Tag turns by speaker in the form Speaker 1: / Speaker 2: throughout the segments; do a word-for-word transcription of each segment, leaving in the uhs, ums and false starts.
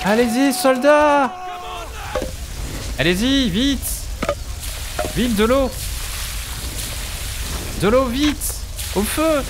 Speaker 1: Allez-y, soldats! Allez-y, vite! Vite, de l'eau! De l'eau, vite! Au feu!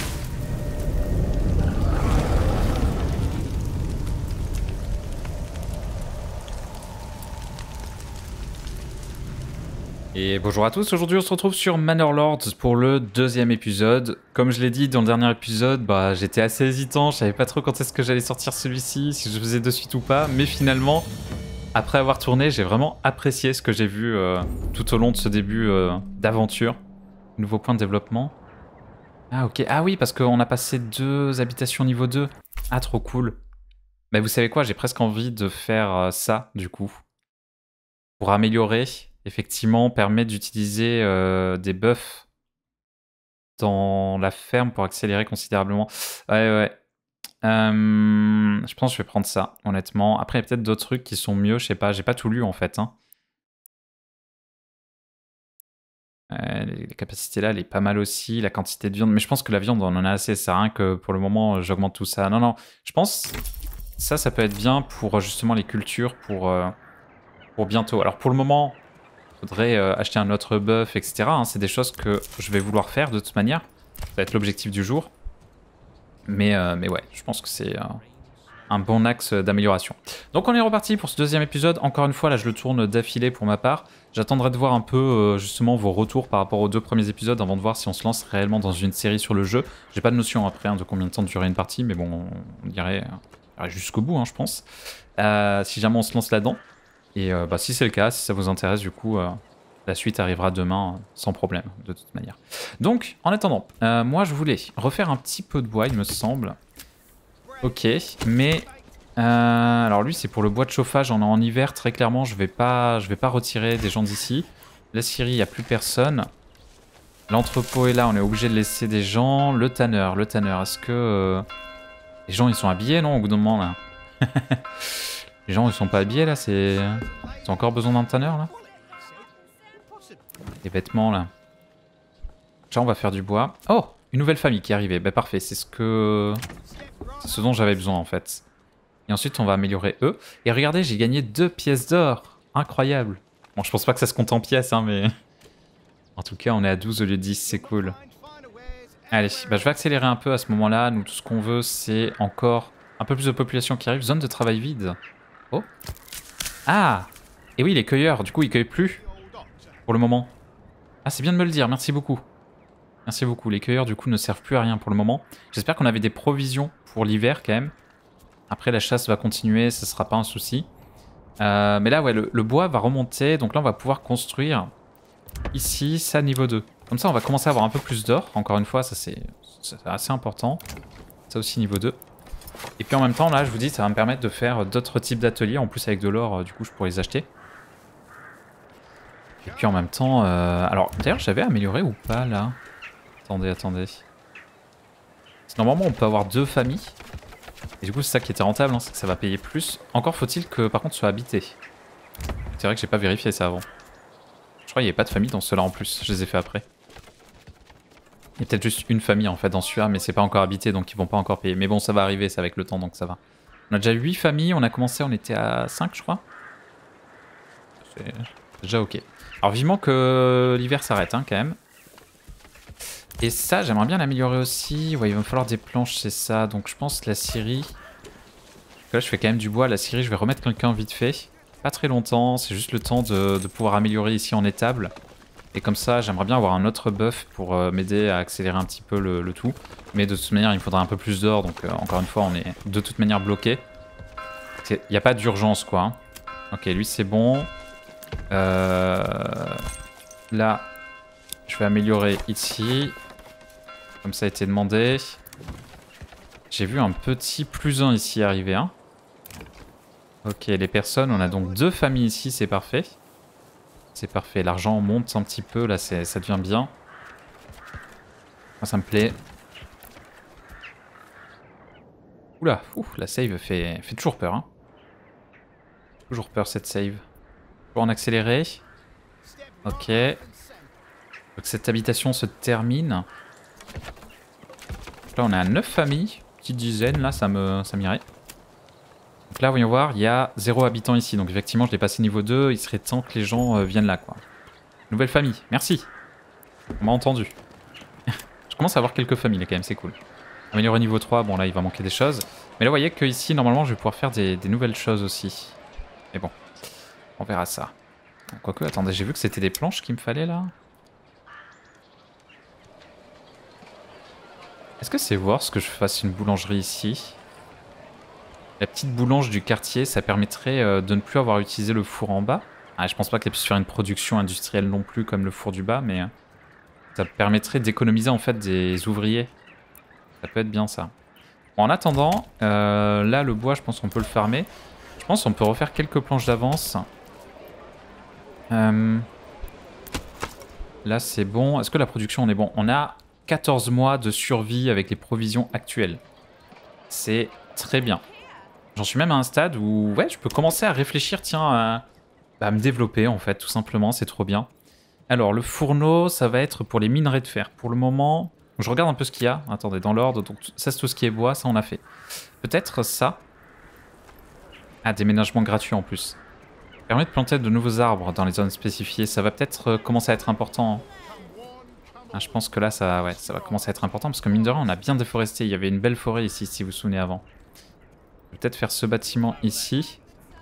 Speaker 1: Et bonjour à tous, aujourd'hui on se retrouve sur Manor Lords pour le deuxième épisode. Comme je l'ai dit dans le dernier épisode, bah, j'étais assez hésitant, je savais pas trop quand est-ce que j'allais sortir celui-ci, si je faisais de suite ou pas, mais finalement, après avoir tourné, j'ai vraiment apprécié ce que j'ai vu euh, tout au long de ce début euh, d'aventure. Nouveau point de développement. Ah ok, ah oui, parce qu'on a passé deux habitations niveau deux. Ah trop cool. Mais vous savez quoi, j'ai presque envie de faire euh, ça du coup. Pour améliorer, effectivement, permet d'utiliser euh, des buffs dans la ferme pour accélérer considérablement. Ouais, ouais. Euh, je pense que je vais prendre ça, honnêtement. Après, il y a peut-être d'autres trucs qui sont mieux, je sais pas. J'ai pas tout lu, en fait. Hein. Euh, les, les capacités là, elle est pas mal aussi. La quantité de viande. Mais je pense que la viande, on en a assez. Ça sert à rien que pour le moment, j'augmente tout ça. Non, non. Je pense ça, ça peut être bien pour justement les cultures, pour, euh, pour bientôt. Alors, pour le moment... faudrait euh, acheter un autre buff, et cetera. Hein. C'est des choses que je vais vouloir faire de toute manière. Ça va être l'objectif du jour. Mais, euh, mais ouais, je pense que c'est euh, un bon axe d'amélioration. Donc on est reparti pour ce deuxième épisode. Encore une fois, là je le tourne d'affilée pour ma part. J'attendrai de voir un peu euh, justement vos retours par rapport aux deux premiers épisodes avant de voir si on se lance réellement dans une série sur le jeu. J'ai pas de notion après hein, de combien de temps durerait une partie, mais bon, on irait, euh, jusqu'au bout, hein, je pense. Euh, si jamais on se lance là-dedans. Et euh, bah, si c'est le cas, si ça vous intéresse, du coup, euh, la suite arrivera demain euh, sans problème, de toute manière. Donc, en attendant, euh, moi je voulais refaire un petit peu de bois, il me semble. Ok, mais... Euh, alors lui, c'est pour le bois de chauffage en, en hiver, très clairement, je vais pas, je vais pas retirer des gens d'ici. La scierie, il n'y a plus personne. L'entrepôt est là, on est obligé de laisser des gens. Le tanneur, le tanneur, est-ce que... Euh, les gens, ils sont habillés, non, au bout d'un moment, là? Les gens ils sont pas habillés là, c'est... Ils ont encore besoin d'un tanneur là. Les vêtements là. Déjà on va faire du bois. Oh, une nouvelle famille qui est arrivée. Bah parfait, c'est ce que... C'est ce dont j'avais besoin en fait. Et ensuite on va améliorer eux. Et regardez, j'ai gagné deux pièces d'or. Incroyable. Bon, je pense pas que ça se compte en pièces hein, mais... En tout cas on est à douze au lieu de dix, c'est cool. Allez, bah je vais accélérer un peu à ce moment-là. Nous tout ce qu'on veut c'est encore un peu plus de population qui arrive. Zone de travail vide. Oh. Ah! Et oui, les cueilleurs, du coup, ils cueillent plus. Pour le moment. Ah, c'est bien de me le dire, merci beaucoup. Merci beaucoup. Les cueilleurs, du coup, ne servent plus à rien pour le moment. J'espère qu'on avait des provisions pour l'hiver, quand même. Après, la chasse va continuer, ce sera pas un souci. Euh, mais là, ouais, le, le bois va remonter. Donc là, on va pouvoir construire ici, ça, niveau deux. Comme ça, on va commencer à avoir un peu plus d'or. Encore une fois, ça, c'est assez important. Ça aussi, niveau deux. Et puis en même temps, là, je vous dis, ça va me permettre de faire d'autres types d'ateliers. En plus, avec de l'or, du coup, je pourrais les acheter. Et puis en même temps... Euh... Alors, d'ailleurs, j'avais amélioré ou pas, là? Attendez, attendez. Normalement, on peut avoir deux familles. Et du coup, c'est ça qui était rentable, hein, c'est que ça va payer plus. Encore faut-il que, par contre, ce soit habité. C'est vrai que j'ai pas vérifié ça avant. Je crois qu'il n'y avait pas de famille dans ceux-là en plus. Je les ai fait après. Il y a peut-être juste une famille, en fait, dans celui-là, mais c'est pas encore habité, donc ils vont pas encore payer. Mais bon, ça va arriver, c'est avec le temps, donc ça va. On a déjà huit familles, on a commencé, on était à cinq, je crois. C'est déjà ok. Alors vivement que l'hiver s'arrête, hein, quand même. Et ça, j'aimerais bien l'améliorer aussi. Ouais, il va me falloir des planches, c'est ça. Donc je pense la scierie... Là, je fais quand même du bois. La scierie, je vais remettre quelqu'un vite fait. Pas très longtemps, c'est juste le temps de, de pouvoir améliorer ici en étable. Et comme ça, j'aimerais bien avoir un autre buff pour euh, m'aider à accélérer un petit peu le, le tout. Mais de toute manière, il me faudra un peu plus d'or. Donc euh, encore une fois, on est de toute manière bloqué. Il n'y a pas d'urgence, quoi. Hein. Ok, lui, c'est bon. Euh... Là, je vais améliorer ici. Comme ça a été demandé. J'ai vu un petit plus un ici arriver. Hein. Ok, les personnes, on a donc deux familles ici, c'est parfait. C'est parfait, l'argent monte un petit peu, là ça devient bien. Moi ça me plaît. Oula, ouf, la save fait, fait toujours peur. Hein. Toujours peur cette save. Pour en accélérer. Ok. Donc cette habitation se termine. Là on est à neuf familles. Petite dizaine là, ça me ça m'irait. Donc là, voyons voir, il y a zéro habitant ici. Donc effectivement, je l'ai passé niveau deux. Il serait temps que les gens euh, viennent là, quoi. Nouvelle famille, merci. On m'a entendu. Je commence à avoir quelques familles là, quand même, c'est cool. Améliorer niveau trois, bon là, il va manquer des choses. Mais là, vous voyez qu'ici, normalement, je vais pouvoir faire des, des nouvelles choses aussi. Mais bon, on verra ça. Quoique, attendez, j'ai vu que c'était des planches qu'il me fallait là. Est-ce que c'est voir ce que je fasse une boulangerie ici? La petite boulange du quartier, ça permettrait euh, de ne plus avoir utilisé le four en bas. Ah, je pense pas qu'elle puisse faire une production industrielle non plus comme le four du bas, mais euh, ça permettrait d'économiser en fait des ouvriers. Ça peut être bien ça. Bon, en attendant, euh, là le bois, je pense qu'on peut le farmer. Je pense qu'on peut refaire quelques planches d'avance. Euh, là c'est bon. Est-ce que la production on est bon? On a quatorze mois de survie avec les provisions actuelles. C'est très bien. J'en suis même à un stade où ouais, je peux commencer à réfléchir, tiens, à, à me développer en fait, tout simplement, c'est trop bien. Alors, le fourneau, ça va être pour les minerais de fer. Pour le moment, je regarde un peu ce qu'il y a. Attendez, dans l'ordre, donc ça c'est tout ce qui est bois, ça on a fait. Peut-être ça. Ah, déménagement gratuit en plus. Permet de planter de nouveaux arbres dans les zones spécifiées. Ça va peut-être commencer à être important. Ah, je pense que là, ça, ouais, ça va commencer à être important parce que mine de rien, on a bien déforesté. Il y avait une belle forêt ici, si vous vous souvenez avant. Je vais peut-être faire ce bâtiment ici.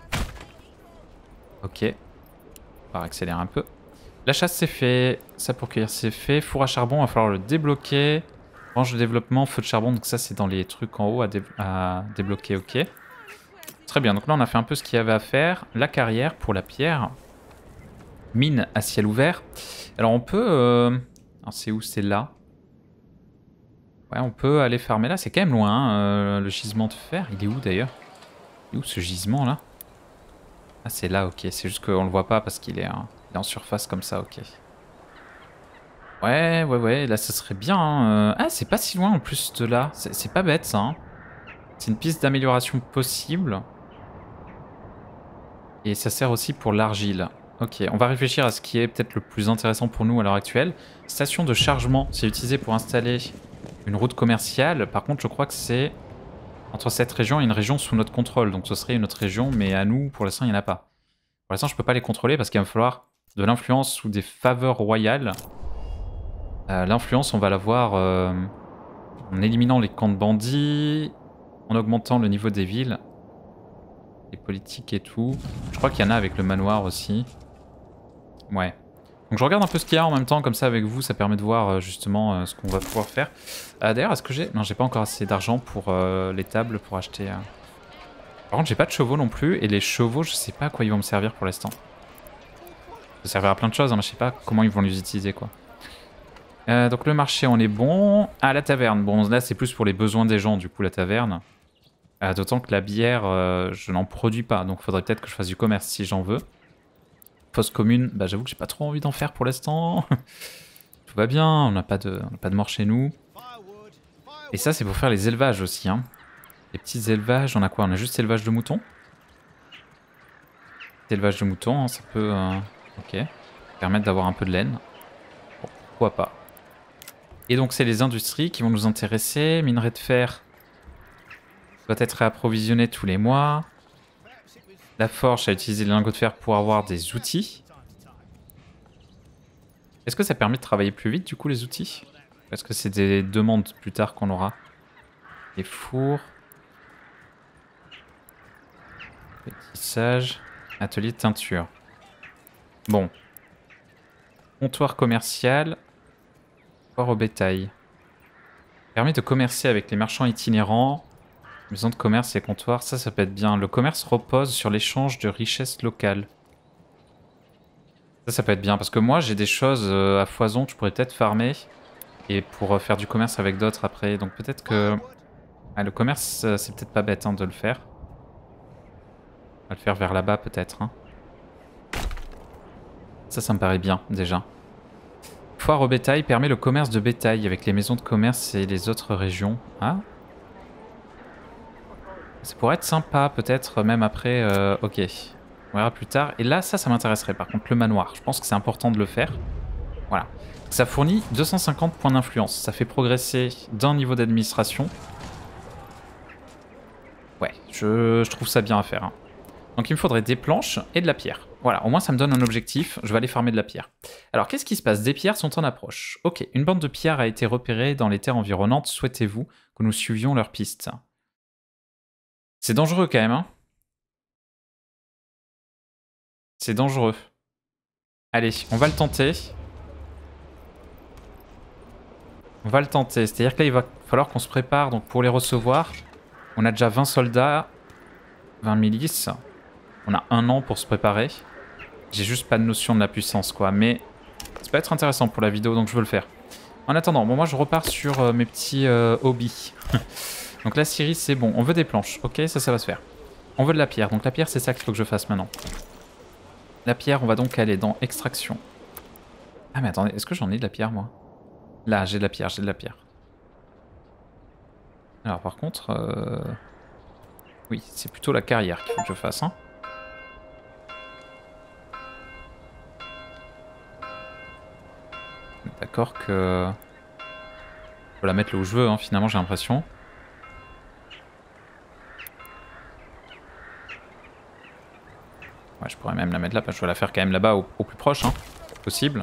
Speaker 1: Ok. On va accélérer un peu. La chasse c'est fait. Ça pour cueillir c'est fait. Four à charbon, il va falloir le débloquer. Branche de développement, feu de charbon. Donc ça c'est dans les trucs en haut à, dé à débloquer. Ok. Très bien. Donc là on a fait un peu ce qu'il y avait à faire. La carrière pour la pierre. Mine à ciel ouvert. Alors on peut... Euh... Alors c'est où? C'est là. Ouais, on peut aller farmer là. C'est quand même loin, hein, euh, le gisement de fer. Il est où d'ailleurs? Il est où ce gisement là? Ah, c'est là, ok. C'est juste qu'on le voit pas parce qu'il est, hein, il est en surface comme ça, ok. Ouais, ouais, ouais. Là, ça serait bien. Hein. Ah, c'est pas si loin en plus de là. C'est pas bête ça. Hein. C'est une piste d'amélioration possible. Et ça sert aussi pour l'argile. Ok, on va réfléchir à ce qui est peut-être le plus intéressant pour nous à l'heure actuelle. Station de chargement, c'est utilisé pour installer une route commerciale. Par contre, je crois que c'est entre cette région et une région sous notre contrôle. Donc ce serait une autre région, mais à nous, pour l'instant, il n'y en a pas. Pour l'instant, je peux pas les contrôler parce qu'il va me falloir de l'influence ou des faveurs royales. Euh, l'influence, on va l'avoir euh, en éliminant les camps de bandits, en augmentant le niveau des villes, les politiques et tout. Je crois qu'il y en a avec le manoir aussi. Ouais. Donc je regarde un peu ce qu'il y a en même temps, comme ça avec vous, ça permet de voir euh, justement euh, ce qu'on va pouvoir faire. Euh, D'ailleurs, est-ce que j'ai... Non, j'ai pas encore assez d'argent pour euh, les tables, pour acheter... Euh... Par contre, j'ai pas de chevaux non plus, et les chevaux, je sais pas à quoi ils vont me servir pour l'instant. Ça servira à plein de choses, hein, mais je sais pas comment ils vont les utiliser, quoi. Euh, donc le marché, on est bon. Ah, la taverne. Bon, là, c'est plus pour les besoins des gens, du coup, la taverne. Euh, D'autant que la bière, euh, je n'en produis pas, donc faudrait peut-être que je fasse du commerce si j'en veux. Fosse commune, bah j'avoue que j'ai pas trop envie d'en faire pour l'instant. Tout va bien, on n'a pas, de, on n'a pas de mort chez nous. Et ça, c'est pour faire les élevages aussi, hein. Les petits élevages, on a quoi? On a juste élevage de moutons. Élevage de moutons, hein, ça peut... Euh... Ok. Permettre d'avoir un peu de laine. Bon, pourquoi pas. Et donc, c'est les industries qui vont nous intéresser. Minerai de fer doit être réapprovisionné tous les mois. La forge a utilisé les lingots de fer pour avoir des outils. Est-ce que ça permet de travailler plus vite, du coup, les outils? Est-ce que c'est des demandes plus tard qu'on aura? Les fours. Tissage. Atelier de teinture. Bon. Comptoir commercial. Foire au bétail. Permet de commercer avec les marchands itinérants. Maison de commerce et comptoir, ça, ça peut être bien. Le commerce repose sur l'échange de richesses locales. Ça, ça peut être bien. Parce que moi, j'ai des choses à foison que je pourrais peut-être farmer. Et pour faire du commerce avec d'autres après. Donc peut-être que... Ah, le commerce, c'est peut-être pas bête hein, de le faire. On va le faire vers là-bas peut-être. Hein. Ça, ça me paraît bien déjà. Foire au bétail permet le commerce de bétail avec les maisons de commerce et les autres régions. Ah. Ça pourrait être sympa peut-être même après. Euh, ok. On verra plus tard. Et là, ça, ça m'intéresserait par contre, le manoir. Je pense que c'est important de le faire. Voilà. Ça fournit deux cent cinquante points d'influence. Ça fait progresser d'un niveau d'administration. Ouais, je, je trouve ça bien à faire. Hein. Donc il me faudrait des planches et de la pierre. Voilà, au moins ça me donne un objectif, je vais aller farmer de la pierre. Alors qu'est-ce qui se passe? Des pierres sont en approche. Ok, une bande de pierres a été repérée dans les terres environnantes. Souhaitez-vous que nous suivions leur piste? C'est dangereux quand même, hein. C'est dangereux. Allez, on va le tenter. On va le tenter, c'est-à-dire que là il va falloir qu'on se prépare donc pour les recevoir. On a déjà vingt soldats, vingt milices. On a un an pour se préparer. J'ai juste pas de notion de la puissance quoi, mais ça peut être intéressant pour la vidéo donc je veux le faire. En attendant, bon, moi je repars sur euh, mes petits euh, hobbies. Donc la Syrie c'est bon, on veut des planches, ok, ça ça va se faire. On veut de la pierre, donc la pierre c'est ça qu'il faut que je fasse maintenant. La pierre on va donc aller dans extraction. Ah mais attendez, est-ce que j'en ai de la pierre moi? Là j'ai de la pierre, j'ai de la pierre. Alors par contre, euh... oui c'est plutôt la carrière qu'il faut que je fasse. Hein. D'accord que... Je peux la mettre là où je veux, hein, finalement j'ai l'impression. Ouais, je pourrais même la mettre là, parce que je vais la faire quand même là-bas au, au plus proche, hein, possible.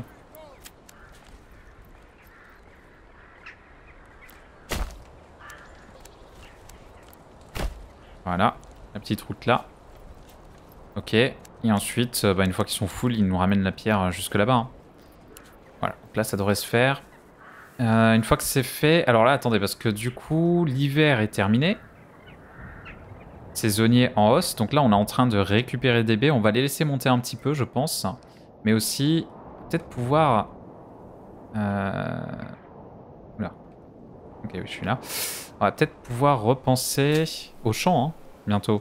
Speaker 1: Voilà, la petite route là. Ok, et ensuite, bah, une fois qu'ils sont full, ils nous ramènent la pierre jusque là-bas. Hein. Voilà, donc là ça devrait se faire. Euh, une fois que c'est fait, alors là attendez, parce que du coup l'hiver est terminé. Saisonnier en hausse, donc là on est en train de récupérer des baies, on va les laisser monter un petit peu je pense. Mais aussi, peut-être pouvoir... Euh... Oula. Ok, oui je suis là. On va peut-être pouvoir repenser au champ, hein, bientôt.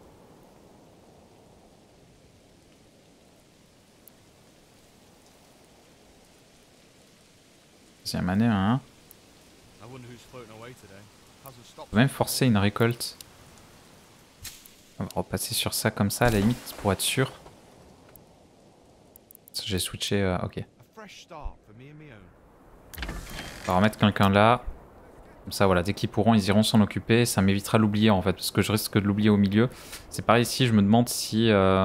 Speaker 1: Deuxième année, hein. On peut même forcer une récolte. On va repasser sur ça comme ça à la limite pour être sûr. J'ai switché, euh, ok. On va remettre quelqu'un là. Comme ça voilà, dès qu'ils pourront ils iront s'en occuper. Ça m'évitera de l'oublier en fait, parce que je risque de l'oublier au milieu. C'est pareil ici, je me demande si... Euh...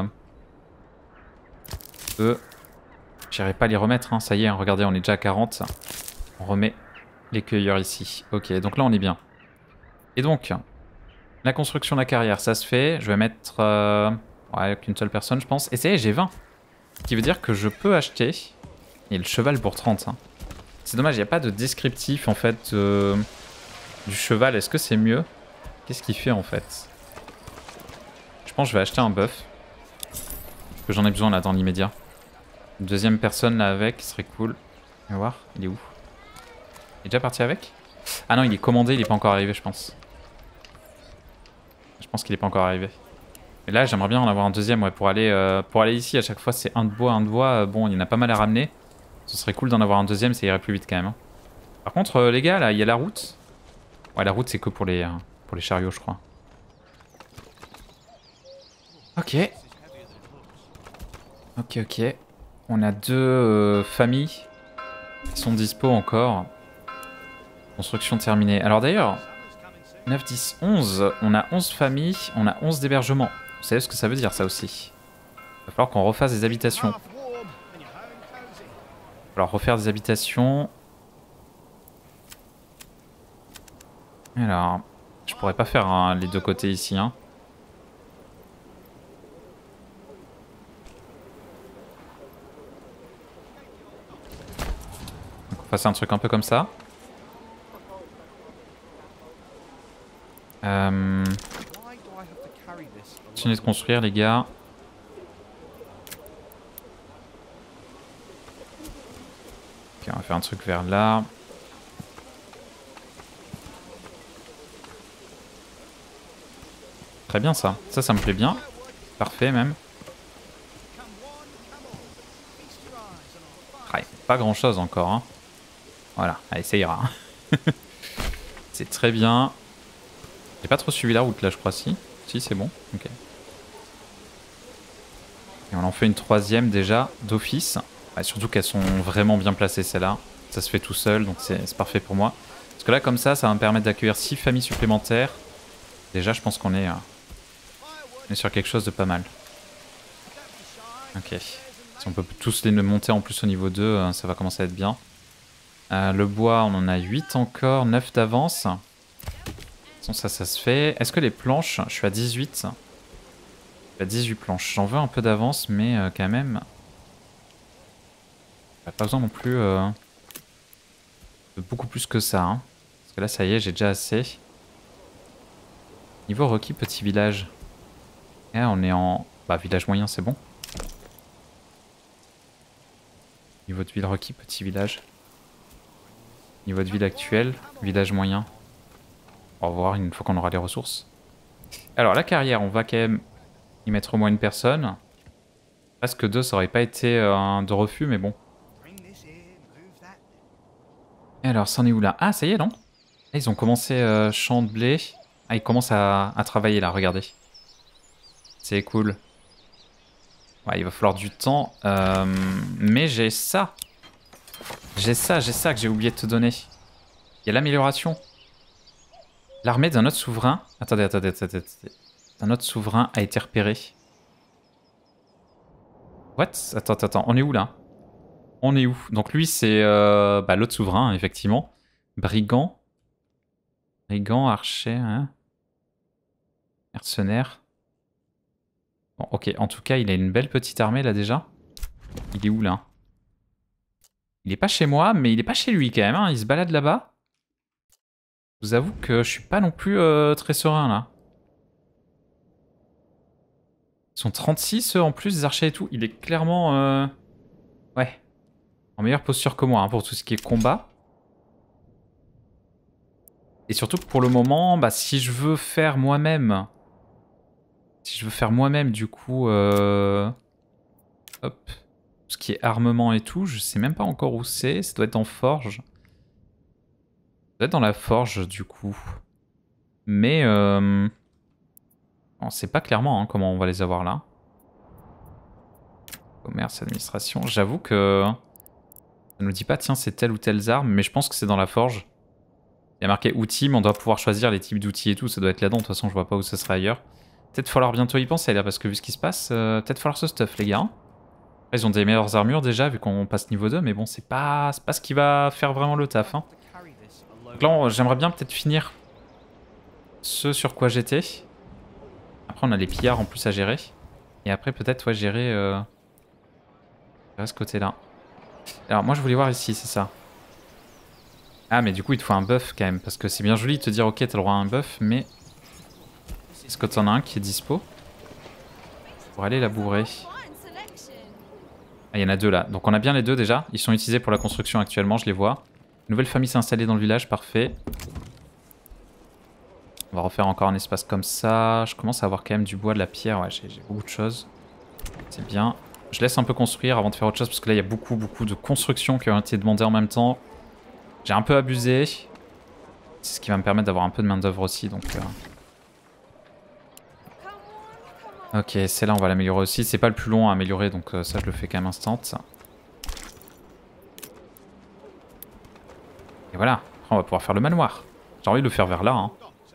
Speaker 1: Eux... J'irai pas les remettre, hein. Ça y est, hein, regardez on est déjà à quarante. On remet les cueilleurs ici. Ok, donc là on est bien. Et donc... La construction de la carrière, ça se fait. Je vais mettre... Euh... Ouais, qu'une seule personne, je pense. Et ça y est, j'ai vingt. Ce qui veut dire que je peux acheter... Et le cheval pour trente. Hein. C'est dommage, il n'y a pas de descriptif, en fait, euh... du cheval. Est-ce que c'est mieux? Qu'est-ce qu'il fait, en fait? Je pense que je vais acheter un bœuf. Parce que j'en ai besoin, là, dans l'immédiat. Une deuxième personne, là, avec, ce serait cool. On va voir, il est où? Il est déjà parti avec? Ah non, il est commandé, il n'est pas encore arrivé, je pense. Je pense qu'il n'est pas encore arrivé. Et là, j'aimerais bien en avoir un deuxième ouais, pour, aller, euh, pour aller ici. À chaque fois, c'est un de bois, un de bois. Euh, bon, il y en a pas mal à ramener. Ce serait cool d'en avoir un deuxième, ça irait plus vite quand même. Hein. Par contre, euh, les gars, là, il y a la route. Ouais, la route, c'est que pour les, euh, pour les chariots, je crois. Ok. Ok, ok. On a deux euh, familles qui sont dispo encore. Construction terminée. Alors d'ailleurs... neuf, dix, onze. On a onze familles, on a onze d'hébergements. Vous savez ce que ça veut dire ça aussi? Il va falloir qu'on refasse des habitations. Il va falloir refaire des habitations. Alors, je pourrais pas faire hein, les deux côtés ici. Hein. Donc on fasse un truc un peu comme ça. Euh... Continuez de construire les gars. Ok, on va faire un truc vers là. Très bien ça. Ça, ça me plaît bien. Parfait même. Ah, pas grand chose encore. Hein. Voilà, allez ça ira. C'est très bien. J'ai pas trop suivi la route là je crois, si. Si c'est bon, ok. Et on en fait une troisième déjà d'office. Ouais, surtout qu'elles sont vraiment bien placées celles-là. Ça se fait tout seul donc c'est parfait pour moi. Parce que là comme ça, ça va me permettre d'accueillir six familles supplémentaires. Déjà, je pense qu'on est, euh, on est sur quelque chose de pas mal. Ok. Si on peut tous les monter en plus au niveau deux, euh, ça va commencer à être bien. Euh, le bois, on en a huit encore, neuf d'avance. De toute façon, ça, ça se fait. Est-ce que les planches, je suis à dix-huit. Je suis à dix-huit planches. J'en veux un peu d'avance, mais euh, quand même... J'ai pas besoin non plus euh, de beaucoup plus que ça. Hein. Parce que là, ça y est, j'ai déjà assez. Niveau requis, petit village. Et on est en... Bah, village moyen, c'est bon. Niveau de ville requis, petit village. Niveau de ville actuel, village moyen. On va voir une fois qu'on aura les ressources. Alors, la carrière, on va quand même y mettre au moins une personne. Presque deux, ça aurait pas été euh, un de refus, mais bon. Et alors, c'en est où là? Ah, ça y est, non? Ah, ils ont commencé euh, champ de blé. Ah, ils commencent à, à travailler là, regardez. C'est cool. Ouais, il va falloir du temps. Euh, mais j'ai ça. J'ai ça, j'ai ça que j'ai oublié de te donner. Il y a l'amélioration. L'armée d'un autre souverain... Attendez, attendez, attendez, attendez. D'un autre souverain a été repéré. What? Attends, attends, attends. On est où là? On est où? Donc lui, c'est euh, bah, l'autre souverain, effectivement. Brigand. Brigand, archer, hein. Mercenaire. Bon, ok. En tout cas, il a une belle petite armée là déjà. Il est où là? Il est pas chez moi, mais il est pas chez lui quand même. Hein. Il se balade là-bas. Je vous avoue que je suis pas non plus euh, très serein là. Ils sont trente-six eux, en plus, des archers et tout. Il est clairement... Euh... Ouais. En meilleure posture que moi hein, pour tout ce qui est combat. Et surtout que pour le moment, bah, si je veux faire moi-même... Si je veux faire moi-même du coup... Euh... Hop. Tout ce qui est armement et tout, je sais même pas encore où c'est. Ça doit être en forge. Ça doit être dans la forge du coup. Mais... Euh... On sait pas clairement hein, comment on va les avoir là. Commerce, administration. J'avoue que... Ça nous dit pas, tiens, c'est telle ou telle arme, mais je pense que c'est dans la forge. Il y a marqué outils, mais on doit pouvoir choisir les types d'outils et tout. Ça doit être là-dedans. De toute façon, je vois pas où ça sera ailleurs. Peut-être falloir bientôt y penser là, parce que vu ce qui se passe, euh, peut-être falloir ce stuff, les gars. Après, ils ont des meilleures armures déjà, vu qu'on passe niveau deux, mais bon, c'est pas, pas ce qui va faire vraiment le taf. Hein. Donc là, j'aimerais bien peut-être finir ce sur quoi j'étais. Après, on a les pillards en plus à gérer. Et après, peut-être, ouais, gérer, euh... gérer ce côté-là. Alors, moi, je voulais voir ici, c'est ça. Ah, mais du coup, il te faut un buff quand même. Parce que c'est bien joli de te dire, ok, t'as le droit à un buff, mais... Est-ce que t'en as un qui est dispo pour aller labourer? Ah, il y en a deux là. Donc, on a bien les deux déjà. Ils sont utilisés pour la construction actuellement, je les vois. Nouvelle famille s'est installée dans le village, parfait. On va refaire encore un espace comme ça. Je commence à avoir quand même du bois, de la pierre. Ouais, j'ai beaucoup de choses. C'est bien. Je laisse un peu construire avant de faire autre chose parce que là, il y a beaucoup, beaucoup de constructions qui ont été demandées en même temps. J'ai un peu abusé. C'est ce qui va me permettre d'avoir un peu de main d'œuvre aussi. Donc, euh... ok, celle-là, on va l'améliorer aussi. C'est pas le plus long à améliorer, donc euh, ça, je le fais quand même instant. Et voilà. Après, on va pouvoir faire le manoir. J'ai envie de le faire vers là. Hein.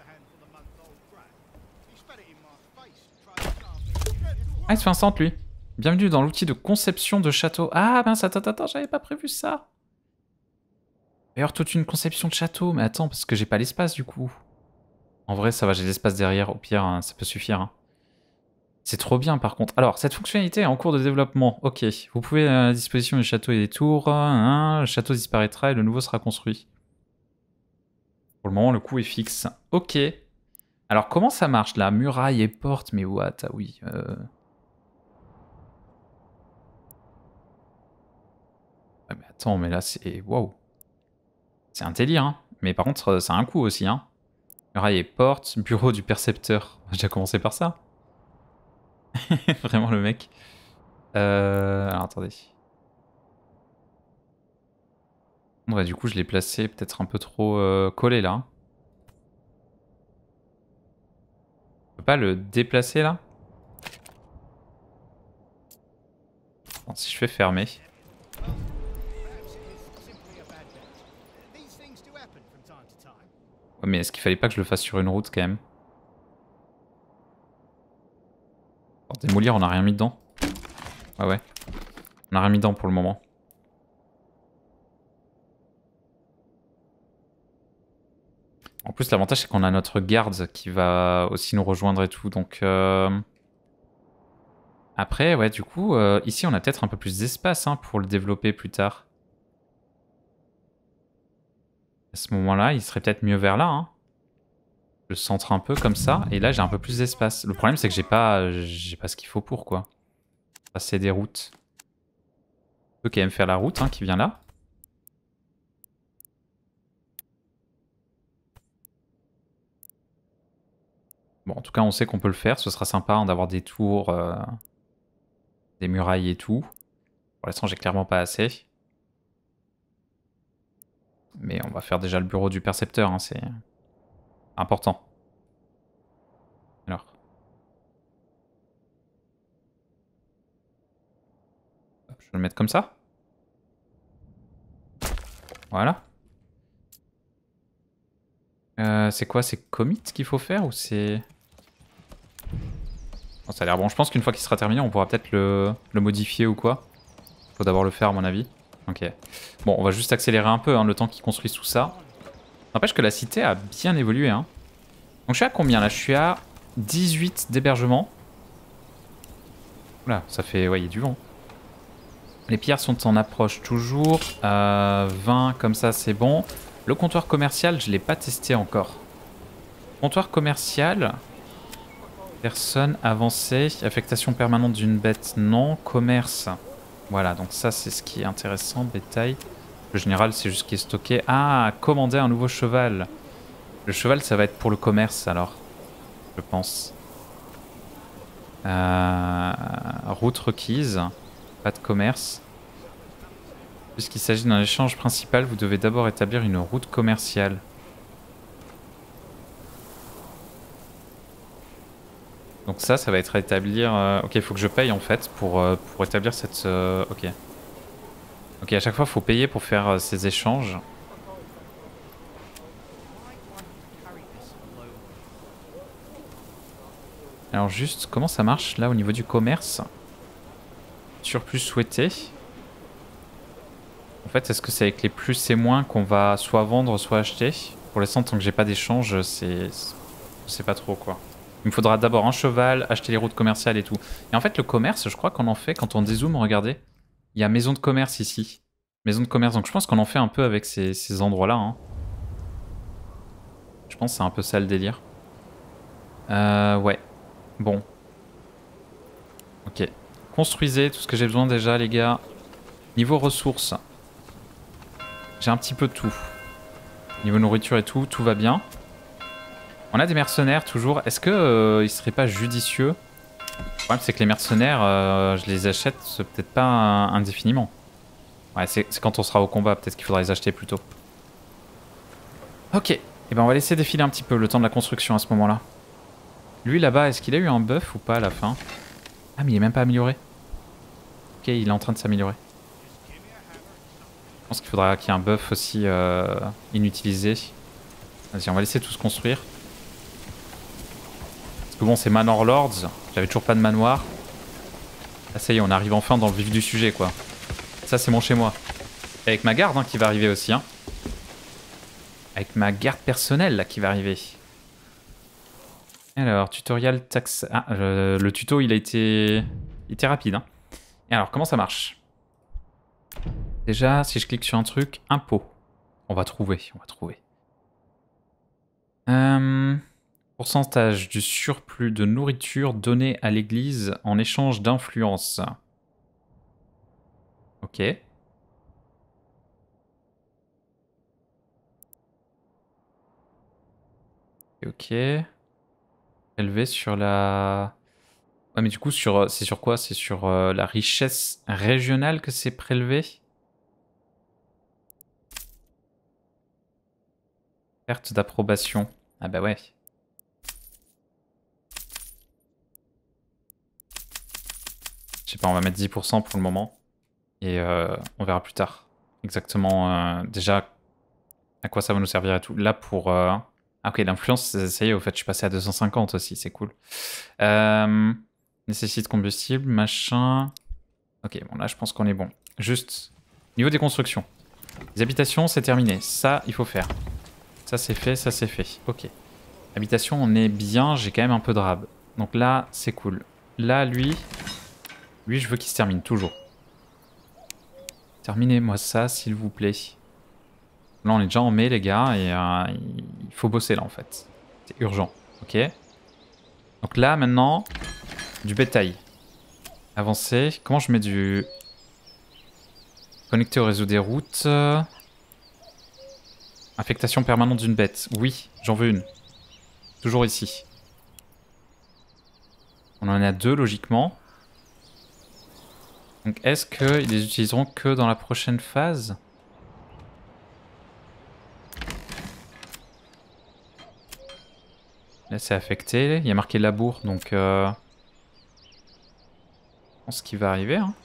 Speaker 1: Ah, il se fait instant, lui. Bienvenue dans l'outil de conception de château. Ah, mince, attends, attends, j'avais pas prévu ça. D'ailleurs, toute une conception de château. Mais attends, parce que j'ai pas l'espace, du coup. En vrai, ça va, j'ai l'espace derrière. Au pire, hein, ça peut suffire. Hein. C'est trop bien, par contre. Alors, cette fonctionnalité est en cours de développement. Ok. Vous pouvez à la disposition du château et des tours. Hein, le château disparaîtra et le nouveau sera construit. Pour le moment, le coût est fixe. Ok. Alors, comment ça marche, là? Muraille et porte, mais what? Ah oui. Euh... Ah, mais attends, mais là, c'est... Waouh. C'est un délire, hein. Mais par contre, ça a un coût aussi, hein. Muraille et porte, bureau du percepteur. J'ai déjà commencé par ça. Vraiment le mec. Euh... Alors, attendez. Ouais, du coup, je l'ai placé peut-être un peu trop euh, collé, là. Je peux pas le déplacer, là? Bon, si je fais fermer... Ouais, mais est-ce qu'il fallait pas que je le fasse sur une route quand même? démolir, on a rien mis dedans. Ouais, ouais. On a rien mis dedans pour le moment. En plus, l'avantage, c'est qu'on a notre garde qui va aussi nous rejoindre et tout. Donc, euh... après, ouais, du coup, euh, ici, on a peut-être un peu plus d'espace hein, pour le développer plus tard. À ce moment-là, il serait peut-être mieux vers là. Hein. Je centre un peu comme ça. Et là, j'ai un peu plus d'espace. Le problème, c'est que j'ai pas, j'ai pas ce qu'il faut pour, quoi. Passer des routes. On peut quand même faire la route hein, qui vient là. Bon, en tout cas, on sait qu'on peut le faire. Ce sera sympa hein, d'avoir des tours, euh, des murailles et tout. Pour l'instant, j'ai clairement pas assez. Mais on va faire déjà le bureau du percepteur. Hein, c'est important. Alors. Hop, je vais le mettre comme ça. Voilà. Euh, c'est quoi? C'est commit qu'il faut faire ou c'est... Oh, ça a l'air bon. Je pense qu'une fois qu'il sera terminé, on pourra peut-être le, le modifier ou quoi. Faut d'abord le faire à mon avis. Ok. Bon, on va juste accélérer un peu hein, le temps qu'ils construisent tout ça. N'empêche que la cité a bien évolué. Hein. Donc je suis à combien là? Je suis à dix-huit d'hébergement. Oula, ça fait... Ouais, il y a du vent. Les pierres sont en approche toujours. Euh, vingt comme ça, c'est bon. Le comptoir commercial, je ne l'ai pas testé encore. Comptoir commercial... Personne avancée. Affectation permanente d'une bête, non. Commerce. Voilà, donc ça c'est ce qui est intéressant. Bétail. Le général c'est juste ce qui est stocké. Ah, commander un nouveau cheval. Le cheval ça va être pour le commerce alors. Je pense. Euh, route requise. Pas de commerce. Puisqu'il s'agit d'un échange principal, vous devez d'abord établir une route commerciale. Donc ça, ça va être à établir... Euh... Ok, il faut que je paye en fait pour, euh, pour établir cette... Euh... Ok. Ok, à chaque fois, il faut payer pour faire euh, ces échanges. Alors juste, comment ça marche là au niveau du commerce? Surplus souhaité. En fait, est-ce que c'est avec les plus et moins qu'on va soit vendre, soit acheter? Pour l'instant, tant que j'ai pas d'échange, c'est... Je sais pas trop quoi. Il me faudra d'abord un cheval, acheter les routes commerciales et tout. Et en fait, le commerce, je crois qu'on en fait quand on dézoome, regardez. Il y a maison de commerce ici. Maison de commerce, donc je pense qu'on en fait un peu avec ces, ces endroits-là. Hein. Je pense que c'est un peu ça le délire. Euh, ouais. Bon. Ok. Construisez tout ce que j'ai besoin déjà, les gars. Niveau ressources. J'ai un petit peu de tout. Niveau nourriture et tout, tout va bien. On a des mercenaires toujours. Est-ce que euh, il serait pas judicieux? Le problème c'est que les mercenaires, euh, je les achète peut-être pas indéfiniment. Ouais, c'est quand on sera au combat, peut-être qu'il faudra les acheter plus tôt. Ok, et eh ben on va laisser défiler un petit peu le temps de la construction à ce moment-là. Lui là-bas, est-ce qu'il a eu un buff ou pas à la fin? Ah mais il est même pas amélioré. Ok, il est en train de s'améliorer. Je pense qu'il faudra qu'il y ait un buff aussi euh, inutilisé. Vas-y, on va laisser tout se construire. Parce que bon, c'est Manor Lords. J'avais toujours pas de manoir. Là, ça y est, on arrive enfin dans le vif du sujet, quoi. Ça, c'est mon chez moi. Et avec ma garde hein, qui va arriver aussi. Hein. Avec ma garde personnelle là, qui va arriver. Alors, tutoriel taxe... Ah, euh, le tuto, il a été... Il était rapide. Hein. Et alors, comment ça marche? Déjà, si je clique sur un truc, impôt. On va trouver, on va trouver. Euh, pourcentage du surplus de nourriture donné à l'église en échange d'influence. Ok. Ok. Élevé sur la... Ouais, mais du coup, sur, c'est sur quoi? C'est sur euh, la richesse régionale que c'est prélevé? Perte d'approbation. Ah bah ouais. Je sais pas, on va mettre dix pour cent pour le moment. Et euh, on verra plus tard. Exactement, euh, déjà, à quoi ça va nous servir et tout. Là, pour... Euh... Ah ok, l'influence, ça y est, au fait, je suis passé à deux cent cinquante aussi, c'est cool. Euh... Nécessite combustible, machin. Ok, bon là je pense qu'on est bon. Juste, niveau des constructions. Les habitations, c'est terminé. Ça, il faut faire. Ça, c'est fait, ça, c'est fait. Ok. Habitation, on est bien. J'ai quand même un peu de rab. Donc là, c'est cool. Là, lui... Lui, je veux qu'il se termine, toujours. Terminez-moi ça, s'il vous plaît. Là, on est déjà en mai, les gars, et euh, il faut bosser, là, en fait. C'est urgent, ok? Donc là, maintenant, du bétail. Avancer. Comment je mets du... Connecté au réseau des routes. Infectation permanente d'une bête. Oui, j'en veux une. Toujours ici. On en a deux, logiquement. Donc est-ce qu'ils les utiliseront que dans la prochaine phase? Là, c'est affecté. Il y a marqué labour, donc... Euh... Je pense qu'il va arriver, hein.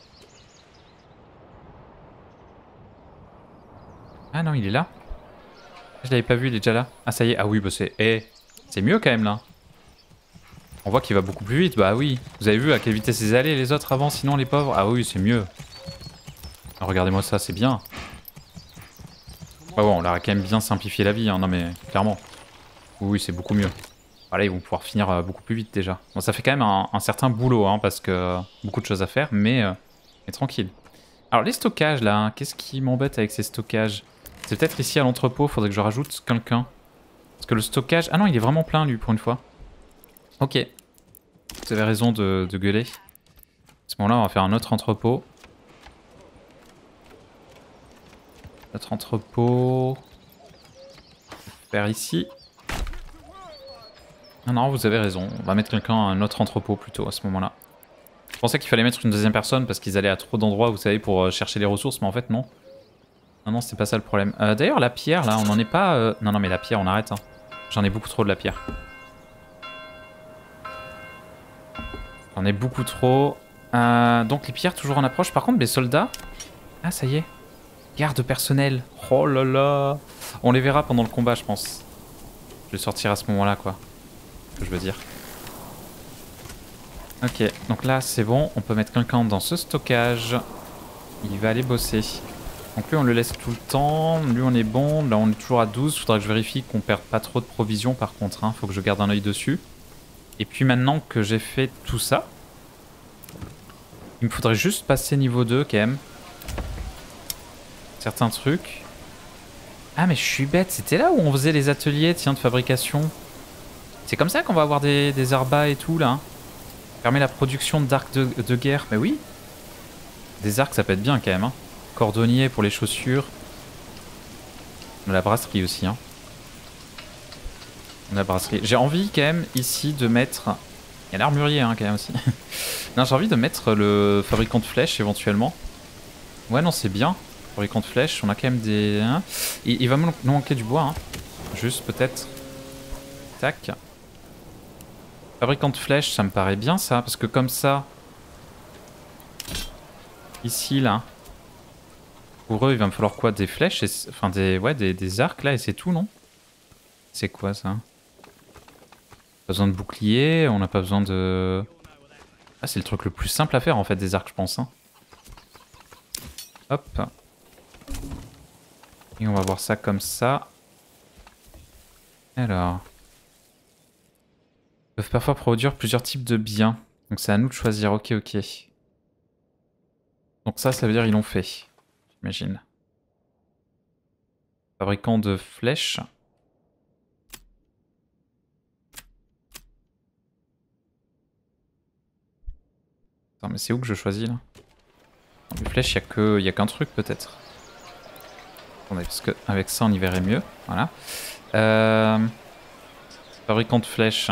Speaker 1: Ah non, il est là. Je l'avais pas vu, il est déjà là. Ah ça y est, ah oui, bah c'est... Eh, c'est mieux quand même là. On voit qu'il va beaucoup plus vite, bah oui. Vous avez vu à quelle vitesse ils allaient les autres avant, sinon les pauvres? Ah oui, c'est mieux. Ah, regardez-moi ça, c'est bien. Bah ouais, on leur a quand même bien simplifié la vie, hein. Non mais clairement. Oui, c'est beaucoup mieux. Voilà, ils vont pouvoir finir euh, beaucoup plus vite déjà. Bon, ça fait quand même un, un certain boulot, hein, parce que euh, beaucoup de choses à faire, mais, euh, mais tranquille. Alors les stockages là, hein, qu'est-ce qui m'embête avec ces stockages? C'est peut-être ici à l'entrepôt, faudrait que je rajoute quelqu'un. Parce que le stockage... Ah non, il est vraiment plein lui pour une fois. Ok. Vous avez raison de, de gueuler. À ce moment-là, on va faire un autre entrepôt. Notre entrepôt... Faire ici. Non, non, vous avez raison. On va mettre quelqu'un à un autre entrepôt plutôt à ce moment-là. Je pensais qu'il fallait mettre une deuxième personne parce qu'ils allaient à trop d'endroits, vous savez, pour chercher les ressources, mais en fait, non. Non, non, c'est pas ça le problème. Euh, D'ailleurs, la pierre, là, on n'en est pas... Euh... Non, non, mais la pierre, on arrête. Hein. J'en ai beaucoup trop de la pierre. J'en ai beaucoup trop. Euh, donc, les pierres, toujours en approche. Par contre, les soldats... Ah, ça y est. Garde personnel. Oh là là. On les verra pendant le combat, je pense. Je vais sortir à ce moment-là, quoi. Ce que je veux dire. Ok, donc là, c'est bon. On peut mettre quelqu'un dans ce stockage. Il va aller bosser. Donc lui on le laisse tout le temps, lui on est bon, là on est toujours à douze, faudra que je vérifie qu'on perde pas trop de provisions par contre, hein. Faut que je garde un œil dessus. Et puis maintenant que j'ai fait tout ça, il me faudrait juste passer niveau deux quand même. Certains trucs. Ah mais je suis bête, c'était là où on faisait les ateliers tiens, de fabrication. C'est comme ça qu'on va avoir des, des arbas et tout là. Hein. Permet la production d'arcs de, de guerre, mais oui. Des arcs ça peut être bien quand même, hein. Cordonnier pour les chaussures. On a la brasserie aussi. Hein. On a la brasserie. J'ai envie quand même ici de mettre... Il y a l'armurier hein, quand même aussi. Non, j'ai envie de mettre le fabricant de flèches éventuellement. Ouais, non, c'est bien. Fabricant de flèches, on a quand même des... Hein. Il, il va nous manquer du bois. Hein. Juste peut-être. Tac. Fabricant de flèches, ça me paraît bien ça. Parce que comme ça... Ici, là... Pour eux, il va me falloir quoi? Des flèches et... Enfin, des... Ouais, des, des arcs, là, et c'est tout, non? C'est quoi, ça? Pas besoin de bouclier, on n'a pas besoin de... Ah, c'est le truc le plus simple à faire, en fait, des arcs, je pense. Hein. Hop. Et on va voir ça comme ça. Alors... Ils peuvent parfois produire plusieurs types de biens. Donc c'est à nous de choisir, ok, ok. Donc ça, ça veut dire ils l'ont fait. J'imagine. Fabricant de flèches. Attends, mais c'est où que je choisis là? Dans les flèches, il n'y a que, y a qu'un truc peut-être. Attendez, parce qu'avec ça, on y verrait mieux. Voilà. Euh... Fabricant de flèches.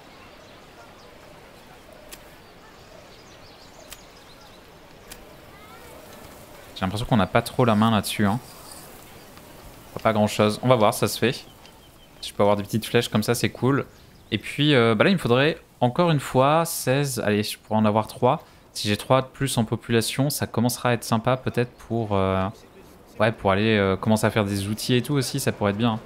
Speaker 1: J'ai l'impression qu'on n'a pas trop la main là-dessus. Hein. Pas grand chose. On va voir, ça se fait. Si je peux avoir des petites flèches comme ça, c'est cool. Et puis euh, bah là, il me faudrait encore une fois seize. Allez, je pourrais en avoir trois. Si j'ai trois de plus en population, ça commencera à être sympa peut-être pour... Euh, ouais, pour aller euh, commencer à faire des outils et tout aussi, ça pourrait être bien.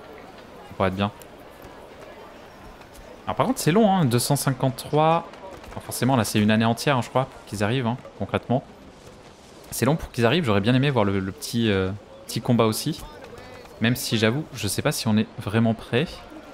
Speaker 1: Ça pourrait être bien. Alors par contre, c'est long, hein, deux cent cinquante-trois. Alors forcément là c'est une année entière hein, je crois qu'ils arrivent hein, concrètement. C'est long pour qu'ils arrivent, j'aurais bien aimé voir le, le petit, euh, petit combat aussi. Même si j'avoue, je sais pas si on est vraiment prêt.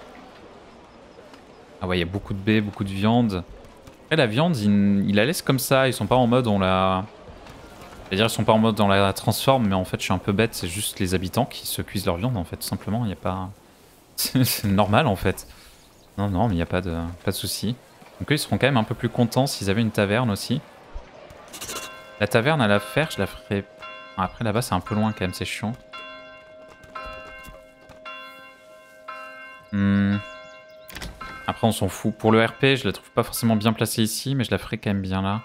Speaker 1: Ah ouais, il y a beaucoup de baies, beaucoup de viande. Après la viande, ils, ils la laissent comme ça, ils sont pas en mode on la... C'est-à-dire ils sont pas en mode on la transforme, mais en fait je suis un peu bête, c'est juste les habitants qui se cuisent leur viande en fait, tout simplement, il n'y a pas... c'est normal en fait. Non, non, mais il n'y a pas de, pas de souci. Donc eux, ils seront quand même un peu plus contents s'ils avaient une taverne aussi. La taverne à la faire, je la ferai... Après là-bas c'est un peu loin quand même, c'est chiant. Hmm. Après on s'en fout. Pour le R P, je la trouve pas forcément bien placée ici, mais je la ferai quand même bien là.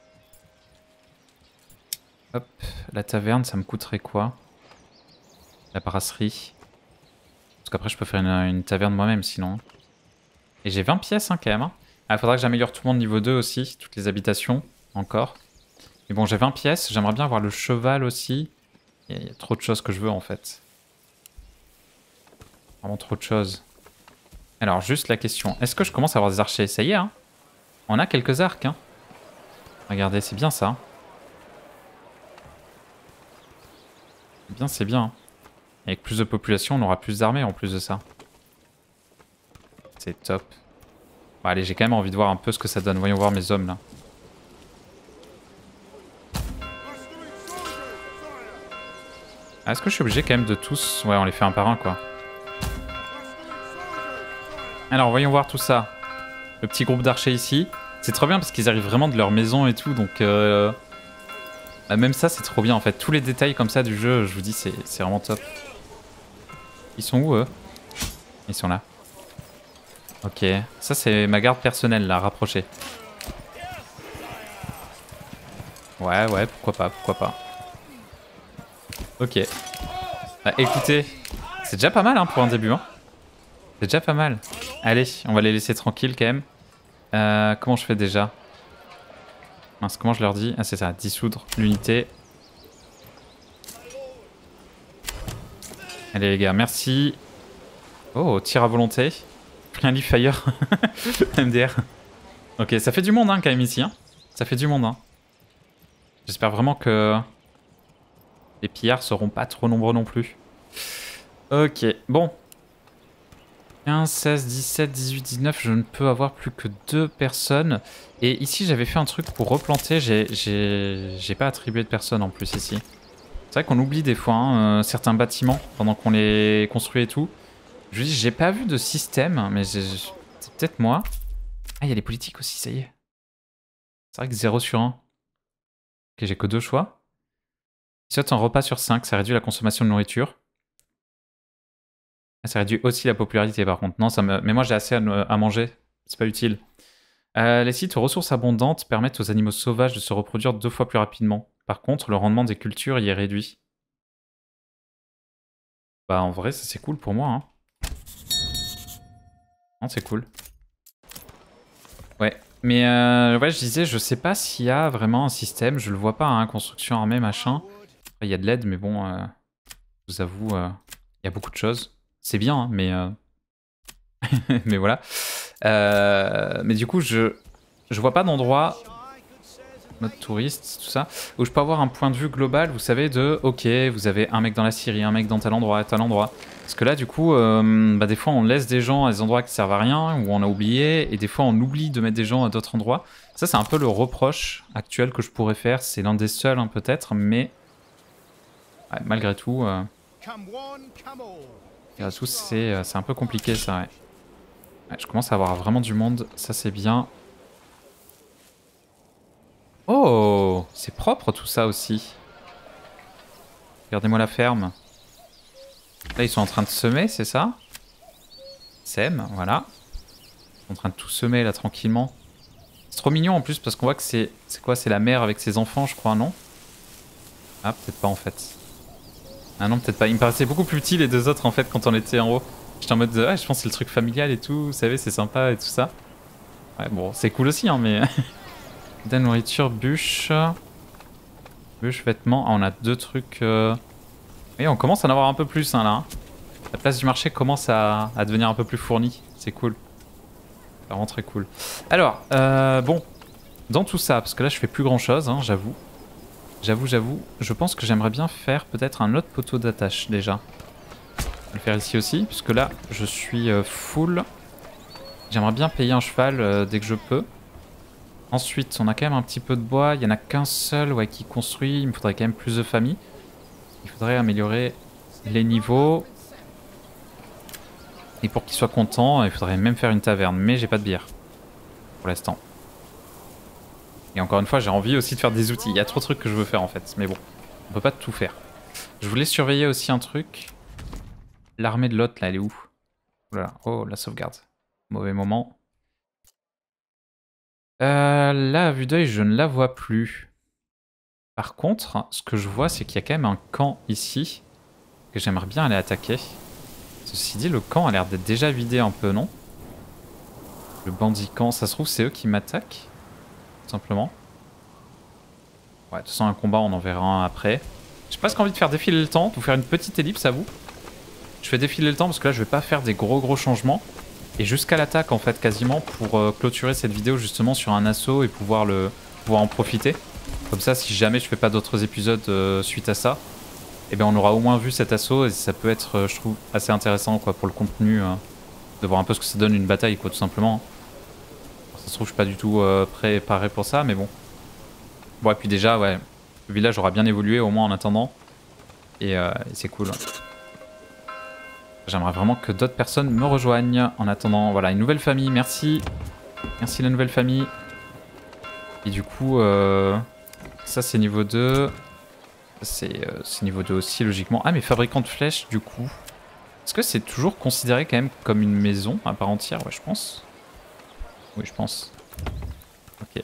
Speaker 1: Hop, la taverne, ça me coûterait quoi? La brasserie. Parce qu'après je peux faire une, une taverne moi-même sinon. Et j'ai vingt pièces hein, quand même. Hein. Ah, faudra que j'améliore tout le monde niveau deux aussi, toutes les habitations, encore. Mais bon, j'ai vingt pièces, j'aimerais bien avoir le cheval aussi. Il y a trop de choses que je veux en fait. Vraiment trop de choses. Alors, juste la question, est-ce que je commence à avoir des archers? Ça y est, hein. On a quelques arcs, hein. Regardez, c'est bien ça. C'est bien, c'est bien. Avec plus de population, on aura plus d'armées en plus de ça. C'est top. Bon, allez, j'ai quand même envie de voir un peu ce que ça donne. Voyons voir mes hommes, là. Ah, est-ce que je suis obligé quand même de tous... Ouais, on les fait un par un, quoi. Alors, voyons voir tout ça. Le petit groupe d'archers ici. C'est trop bien parce qu'ils arrivent vraiment de leur maison et tout, donc... Euh... Bah, même ça, c'est trop bien, en fait. Tous les détails comme ça du jeu, je vous dis, c'est vraiment top. Ils sont où, eux? Ils sont là. Ok. Ça, c'est ma garde personnelle, là, rapprochée. Ouais, ouais, pourquoi pas, pourquoi pas. Ok. Bah, écoutez, c'est déjà pas mal, hein, pour un début, hein. C'est déjà pas mal. Allez, on va les laisser tranquilles quand même. Euh, comment je fais déjà? Mince, comment je leur dis? Ah, c'est ça, dissoudre l'unité. Allez les gars, merci. Oh, tir à volonté. Friendly fire. M D R. Ok, ça fait du monde hein, quand même ici. Hein. Ça fait du monde. Hein. J'espère vraiment que les pillards seront pas trop nombreux non plus. Ok, bon. quinze, seize, dix-sept, dix-huit, dix-neuf, je ne peux avoir plus que deux personnes. Et ici, j'avais fait un truc pour replanter. J'ai pas attribué de personnes en plus ici. C'est vrai qu'on oublie des fois hein, euh, certains bâtiments pendant qu'on les construit et tout. Je dis, j'ai pas vu de système, mais c'est peut-être moi. Ah, il y a les politiques aussi, ça y est. C'est vrai que zéro sur un. Ok, j'ai que deux choix. Saute un repas sur cinq, ça réduit la consommation de nourriture. Ça réduit aussi la popularité par contre. Non, ça me... Mais moi j'ai assez à, à manger, c'est pas utile. Euh, les sites aux ressources abondantes permettent aux animaux sauvages de se reproduire deux fois plus rapidement. Par contre, le rendement des cultures y est réduit. Bah en vrai, ça c'est cool pour moi. Hein. Non, c'est cool. Ouais, mais euh, ouais, je disais, je sais pas s'il y a vraiment un système, je le vois pas, hein, construction armée, machin. Il y a de l'aide, mais bon, euh, je vous avoue, euh, il y a beaucoup de choses. C'est bien, hein, mais... Euh... mais voilà. Euh, mais du coup, je je vois pas d'endroit, mode touriste, tout ça, où je peux avoir un point de vue global, vous savez, de ok, vous avez un mec dans la Syrie, un mec dans tel endroit, tel endroit. Parce que là, du coup, euh, bah, des fois, on laisse des gens à des endroits qui servent à rien, ou on a oublié, et des fois, on oublie de mettre des gens à d'autres endroits. Ça, c'est un peu le reproche actuel que je pourrais faire. C'est l'un des seuls, hein, peut-être, mais ouais, malgré tout, euh... malgré tout, c'est euh, un peu compliqué, ça, ouais. Ouais, je commence à avoir vraiment du monde, ça c'est bien. Oh, c'est propre tout ça aussi. Regardez-moi la ferme. Là, ils sont en train de semer, c'est ça? Sème, voilà. Ils sont en train de tout semer là tranquillement. C'est trop mignon en plus parce qu'on voit que c'est... C'est quoi? C'est la mère avec ses enfants, je crois, non? Ah, peut-être pas en fait. Ah non, peut-être pas. Il me paraissait beaucoup plus petit les deux autres en fait quand on était en haut. J'étais en mode, ouais, je pense que c'est le truc familial et tout, vous savez, c'est sympa et tout ça. Ouais, bon, c'est cool aussi, hein, mais... de la nourriture, bûche... Bûche, vêtements... Ah, on a deux trucs... Euh... Oui, on commence à en avoir un peu plus, hein, là. La place du marché commence à, à devenir un peu plus fournie. C'est cool. Vraiment très cool. Alors, euh, bon... dans tout ça, parce que là je fais plus grand chose, hein, j'avoue. J'avoue, j'avoue. Je pense que j'aimerais bien faire peut-être un autre poteau d'attache déjà. On va le faire ici aussi, puisque là je suis euh, full. J'aimerais bien payer un cheval euh, dès que je peux. Ensuite, on a quand même un petit peu de bois. Il n'y en a qu'un seul ouais, qui construit. Il me faudrait quand même plus de familles. Il faudrait améliorer les niveaux. Et pour qu'il soit content, il faudrait même faire une taverne. Mais j'ai pas de bière pour l'instant. Et encore une fois, j'ai envie aussi de faire des outils. Il y a trop de trucs que je veux faire en fait. Mais bon, on peut pas tout faire. Je voulais surveiller aussi un truc. L'armée de l'autre, là, elle est où? Voilà. Oh, la sauvegarde. Mauvais moment. Euh, là, à vue d'œil, je ne la vois plus. Par contre, ce que je vois, c'est qu'il y a quand même un camp ici que j'aimerais bien aller attaquer. Ceci dit, le camp a l'air d'être déjà vidé un peu, non? Le bandit camp, ça se trouve, c'est eux qui m'attaquent? Tout simplement. Ouais, de toute façon, un combat, on en verra un après. J'ai presque envie de faire défiler le temps, de vous faire une petite ellipse à vous. Je fais défiler le temps parce que là, je vais pas faire des gros gros changements. Et jusqu'à l'attaque, en fait, quasiment, pour euh, clôturer cette vidéo justement sur un assaut et pouvoir, le, pouvoir en profiter. Comme ça, si jamais je fais pas d'autres épisodes euh, suite à ça, eh bien on aura au moins vu cet assaut et ça peut être, euh, je trouve, assez intéressant quoi, pour le contenu, euh, de voir un peu ce que ça donne une bataille, quoi, tout simplement. Alors, ça se trouve, je suis pas du tout euh, préparé pour ça, mais bon. Bon, et puis déjà, ouais, le village aura bien évolué au moins en attendant. Et, euh, et c'est cool. J'aimerais vraiment que d'autres personnes me rejoignent en attendant. Voilà, une nouvelle famille, merci. Merci la nouvelle famille. Et du coup, euh, ça c'est niveau deux. C'est euh, niveau deux aussi, logiquement. Ah, mais fabricant de flèches, du coup. Est-ce que c'est toujours considéré quand même comme une maison à part entière? Ouais, je pense. Oui, je pense. Ok.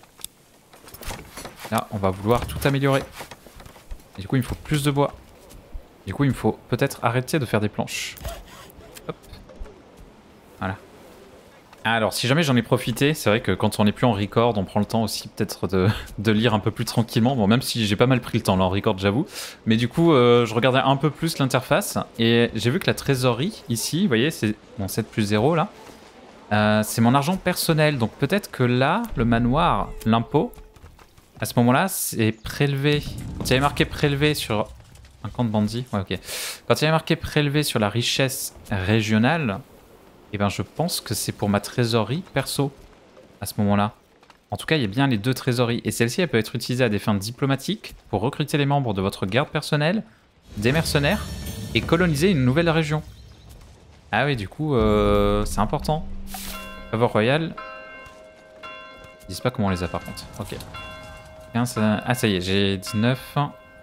Speaker 1: Là, on va vouloir tout améliorer. Et du coup, il me faut plus de bois. Du coup, il me faut peut-être arrêter de faire des planches. Hop. Voilà. Alors, si jamais j'en ai profité, c'est vrai que quand on n'est plus en record, on prend le temps aussi peut-être de, de lire un peu plus tranquillement. Bon, même si j'ai pas mal pris le temps là en record, j'avoue. Mais du coup, euh, je regardais un peu plus l'interface et j'ai vu que la trésorerie ici, vous voyez, c'est mon sept plus zéro là. Euh, c'est mon argent personnel. Donc peut-être que là, le manoir, l'impôt, à ce moment-là, c'est prélevé. Quand il y avait marqué prélevé sur un camp de bandits, ouais, ok. Quand il y avait marqué prélevé sur la richesse régionale, et eh ben je pense que c'est pour ma trésorerie perso à ce moment-là. En tout cas, il y a bien les deux trésoreries. Et celle-ci, elle peut être utilisée à des fins diplomatiques pour recruter les membres de votre garde personnelle, des mercenaires et coloniser une nouvelle région. Ah oui, du coup, euh, c'est important. Faveur royale. Ils disent pas comment on les a par contre. Ok. quinze, ah, ça y est, j'ai dix-neuf.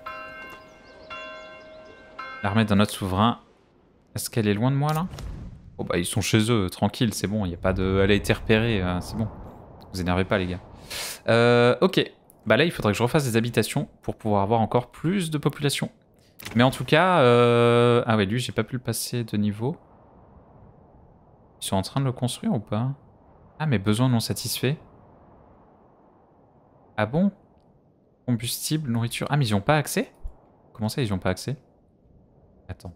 Speaker 1: L'armée d'un autre souverain. Est-ce qu'elle est loin de moi là? Oh bah ils sont chez eux, tranquille, c'est bon, il y a pas de... Elle a été repérée, euh, c'est bon. Vous énervez pas les gars. Euh, ok, bah là il faudrait que je refasse des habitations pour pouvoir avoir encore plus de population. Mais en tout cas, euh... ah ouais lui j'ai pas pu le passer de niveau. Ils sont en train de le construire ou pas? Ah mais besoins non satisfaits. Ah bon? Combustible, nourriture... Ah mais ils n'y ont pas accès? Comment ça ils n'y ont pas accès? Attends.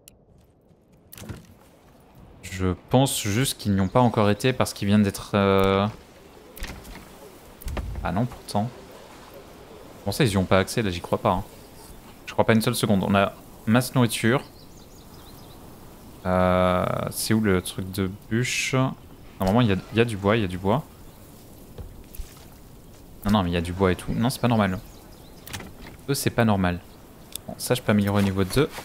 Speaker 1: Je pense juste qu'ils n'y ont pas encore été parce qu'ils viennent d'être... Euh... Ah non, pourtant. Comment ça, ils n'y ont pas accès? Là, j'y crois pas. Hein. Je crois pas une seule seconde. On a masse nourriture. Euh... C'est où le truc de bûche? Normalement, il y a, y a du bois, il y a du bois. Non, non, mais il y a du bois et tout. Non, c'est pas normal. Eux, c'est pas normal. Bon, ça, je peux améliorer au niveau deux.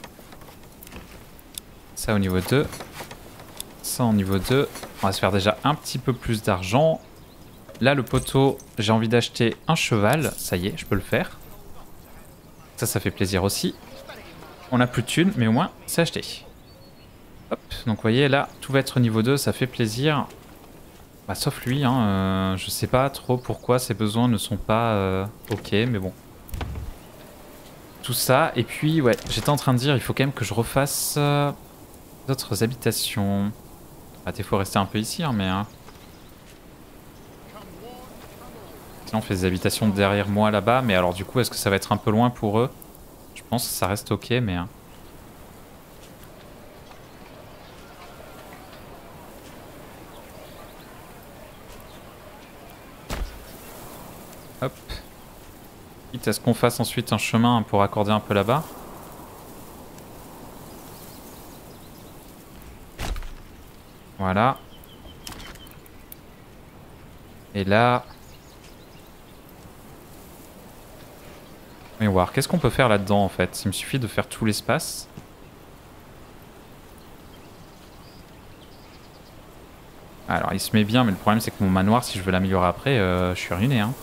Speaker 1: Ça, au niveau deux. Ça, au niveau deux. On va se faire déjà un petit peu plus d'argent. Là, le poteau, j'ai envie d'acheter un cheval. Ça y est, je peux le faire. Ça, ça fait plaisir aussi. On a plus de thunes, mais au moins, c'est acheté. Hop, donc vous voyez, là, tout va être niveau deux, ça fait plaisir. Bah, sauf lui, hein, euh, je sais pas trop pourquoi ses besoins ne sont pas euh, ok, mais bon. Tout ça, et puis, ouais, j'étais en train de dire, il faut quand même que je refasse euh, d'autres habitations. Ah, il faut rester un peu ici, hein, mais... Hein. Sinon, on fait des habitations derrière moi, là-bas, mais alors du coup, est-ce que ça va être un peu loin pour eux? Je pense que ça reste ok, mais... Hein. Hop. Quitte à ce qu'on fasse ensuite un chemin pour accorder un peu là-bas. Voilà. Et là... Voyons voir, qu'est-ce qu'on peut faire là-dedans en fait? Il me suffit de faire tout l'espace. Alors il se met bien, mais le problème c'est que mon manoir, si je veux l'améliorer après, euh, je suis ruiné. Hein.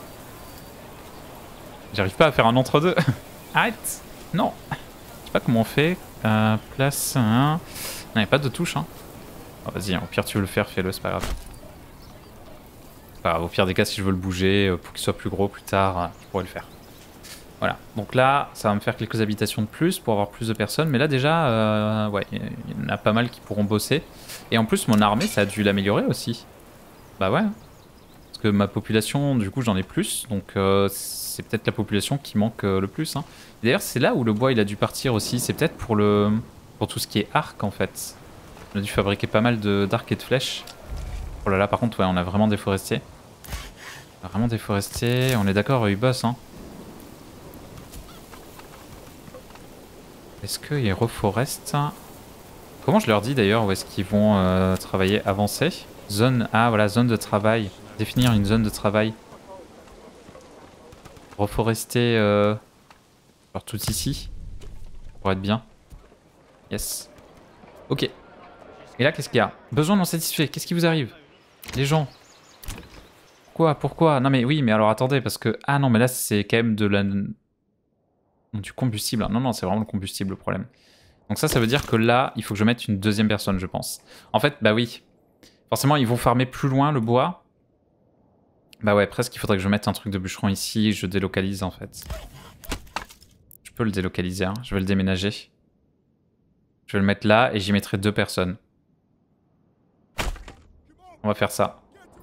Speaker 1: J'arrive pas à faire un entre-deux. Arrête. Non. Je sais pas comment on fait. Euh, place un... Non, il n'y a pas de touche. Hein. Oh, vas-y, au pire tu veux le faire, fais-le, c'est pas grave. C'est pas grave, au pire des cas, si je veux le bouger, pour qu'il soit plus gros plus tard, je pourrais le faire. Voilà, donc là, ça va me faire quelques habitations de plus pour avoir plus de personnes. Mais là déjà, euh, ouais, il y en a pas mal qui pourront bosser. Et en plus, mon armée, ça a dû l'améliorer aussi. Bah ouais. Parce que ma population, du coup, j'en ai plus. Donc euh, c'est peut-être la population qui manque euh, le plus. Hein. D'ailleurs, c'est là où le bois, il a dû partir aussi. C'est peut-être pour le pour tout ce qui est arc, en fait. On a dû fabriquer pas mal d'arcs et de flèches. Oh là là, par contre, ouais, on a vraiment déforesté. On a vraiment déforesté. On est d'accord, ils bossent, hein. Est-ce qu'ils reforestent? Comment je leur dis d'ailleurs où est-ce qu'ils vont euh, travailler, avancer? Zone, ah voilà, zone de travail. Définir une zone de travail. Reforester, euh, genre tout ici. Pour être bien. Yes. Ok. Et là, qu'est-ce qu'il y a? Besoin non satisfait, qu'est-ce qui vous arrive? Les gens. Pourquoi? Pourquoi? Non mais oui, mais alors attendez, parce que... Ah non, mais là, c'est quand même de la... Du combustible. Non, non, c'est vraiment le combustible le problème. Donc ça, ça veut dire que là, il faut que je mette une deuxième personne, je pense. En fait, bah oui. Forcément, ils vont farmer plus loin le bois. Bah ouais, presque, il faudrait que je mette un truc de bûcheron ici. Je délocalise, en fait. Je peux le délocaliser, hein. Je vais le déménager. Je vais le mettre là et j'y mettrai deux personnes. On va faire ça.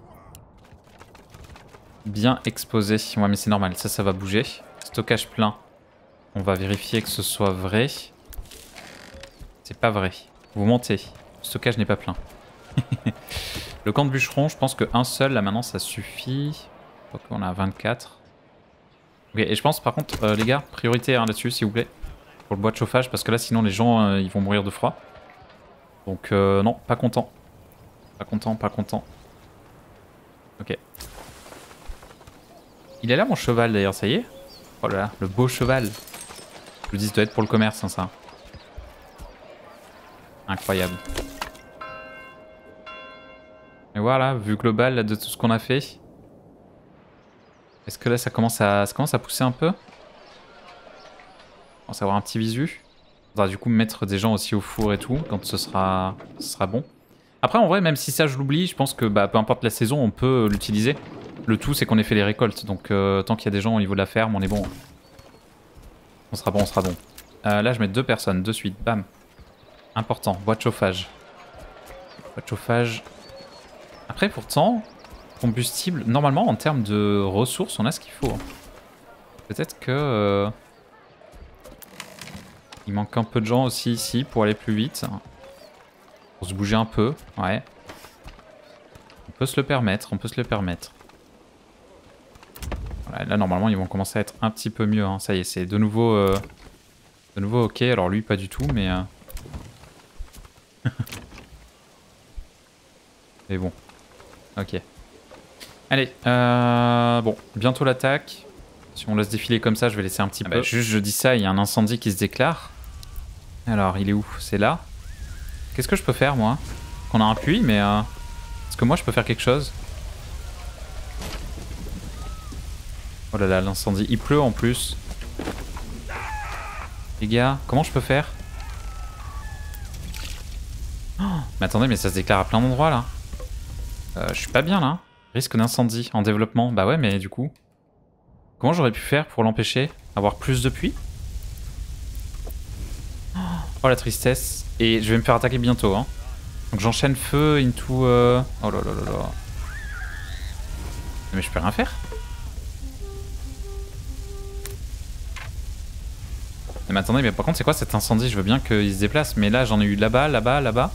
Speaker 1: Bien exposé. Ouais, mais c'est normal, ça, ça va bouger. Stockage plein. On va vérifier que ce soit vrai. C'est pas vrai. Vous mentez. Le stockage n'est pas plein. Le camp de bûcheron, je pense qu'un seul, là maintenant, ça suffit. Donc on a vingt-quatre. Ok, et je pense par contre, euh, les gars, priorité hein, là-dessus, s'il vous plaît. Pour le bois de chauffage, parce que là, sinon, les gens, euh, ils vont mourir de froid. Donc euh, non, pas content. Pas content, pas content. Ok. Il est là, mon cheval, d'ailleurs, ça y est. Oh là là, le beau cheval. Je vous dis, ça doit être pour le commerce, hein, ça. Incroyable. Et voilà, vue globale là, de tout ce qu'on a fait. Est-ce que là, ça commence à, ça commence à pousser un peu? On commence à avoir un petit visu. On va du coup mettre des gens aussi au four et tout, quand ce sera, ce sera bon. Après, en vrai, même si ça, je l'oublie, je pense que bah, peu importe la saison, on peut l'utiliser. Le tout, c'est qu'on ait fait les récoltes. Donc, euh, tant qu'il y a des gens au niveau de la ferme, on est bon. On sera bon, on sera bon. Euh, là, je mets deux personnes de suite. Bam. Important. Bois de chauffage. Bois de chauffage. Après, pourtant, combustible. Normalement, en termes de ressources, on a ce qu'il faut. Peut-être que... Euh... il manque un peu de gens aussi ici pour aller plus vite. Pour se bouger un peu. Ouais. On peut se le permettre. On peut se le permettre. Voilà, là, normalement, ils vont commencer à être un petit peu mieux. Hein. Ça y est, c'est de nouveau... Euh... De nouveau ok. Alors lui, pas du tout, mais... Euh... mais bon. Ok. Allez. Euh... Bon, bientôt l'attaque. Si on laisse défiler comme ça, je vais laisser un petit ah peu. Bah, juste, je dis ça, il y a un incendie qui se déclare. Alors, il est où? C'est là. Qu'est-ce que je peux faire, moi? Qu'on a un puits, mais... Euh... Est-ce que moi, je peux faire quelque chose? Oh là là, l'incendie. Il pleut en plus. Les gars, comment je peux faire? Oh, mais attendez, mais ça se déclare à plein d'endroits, là. Euh, je suis pas bien, là. Risque d'incendie en développement. Bah ouais, mais du coup... Comment j'aurais pu faire pour l'empêcher? Avoir plus de pluie? Oh la tristesse. Et je vais me faire attaquer bientôt. Hein. Donc j'enchaîne feu into... Euh... Oh là là là là. Mais je peux rien faire. Mais attendez, mais par contre c'est quoi cet incendie? Je veux bien qu'il se déplace. Mais là j'en ai eu là-bas, là-bas, là-bas.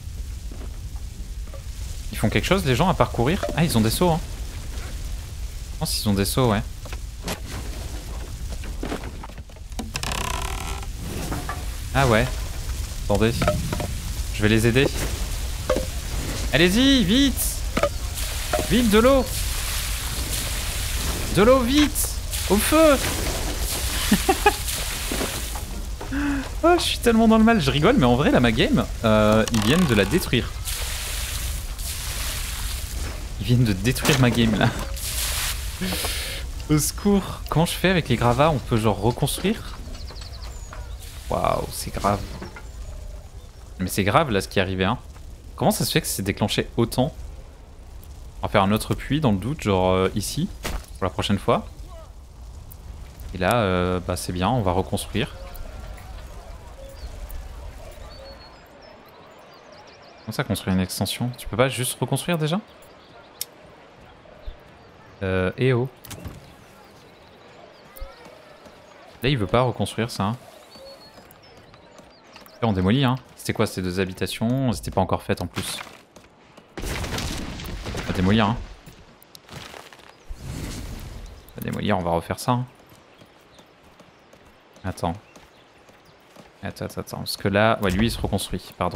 Speaker 1: Ils font quelque chose les gens à parcourir? Ah ils ont des sauts hein. pense qu'ils ont des sauts, ouais. Ah ouais. Attendez. Je vais les aider. Allez-y, vite. Vite, de l'eau. De l'eau, vite. Au feu. Oh, je suis tellement dans le mal. Je rigole, mais en vrai, là, ma game, euh, ils viennent de la détruire. Ils viennent de détruire ma game, là. Au secours. Comment je fais avec les gravats? On peut genre reconstruire? Waouh, c'est grave. Mais c'est grave, là, ce qui est arrivé, hein. Comment ça se fait que c'est déclenché autant? On va faire un autre puits, dans le doute, genre euh, ici, pour la prochaine fois. Et là, euh, bah c'est bien, on va reconstruire. Comment ça, construire une extension? Tu peux pas juste reconstruire déjà? Euh, eh oh. Là, il veut pas reconstruire ça. Hein. Là, on démolit, hein. C'était quoi ces deux habitations? C'était pas encore faites en plus. On va démolir, hein. On va démolir, on va refaire ça. Hein. Attends. Attends, attends, attends. Parce que là... Ouais, lui, il se reconstruit, pardon.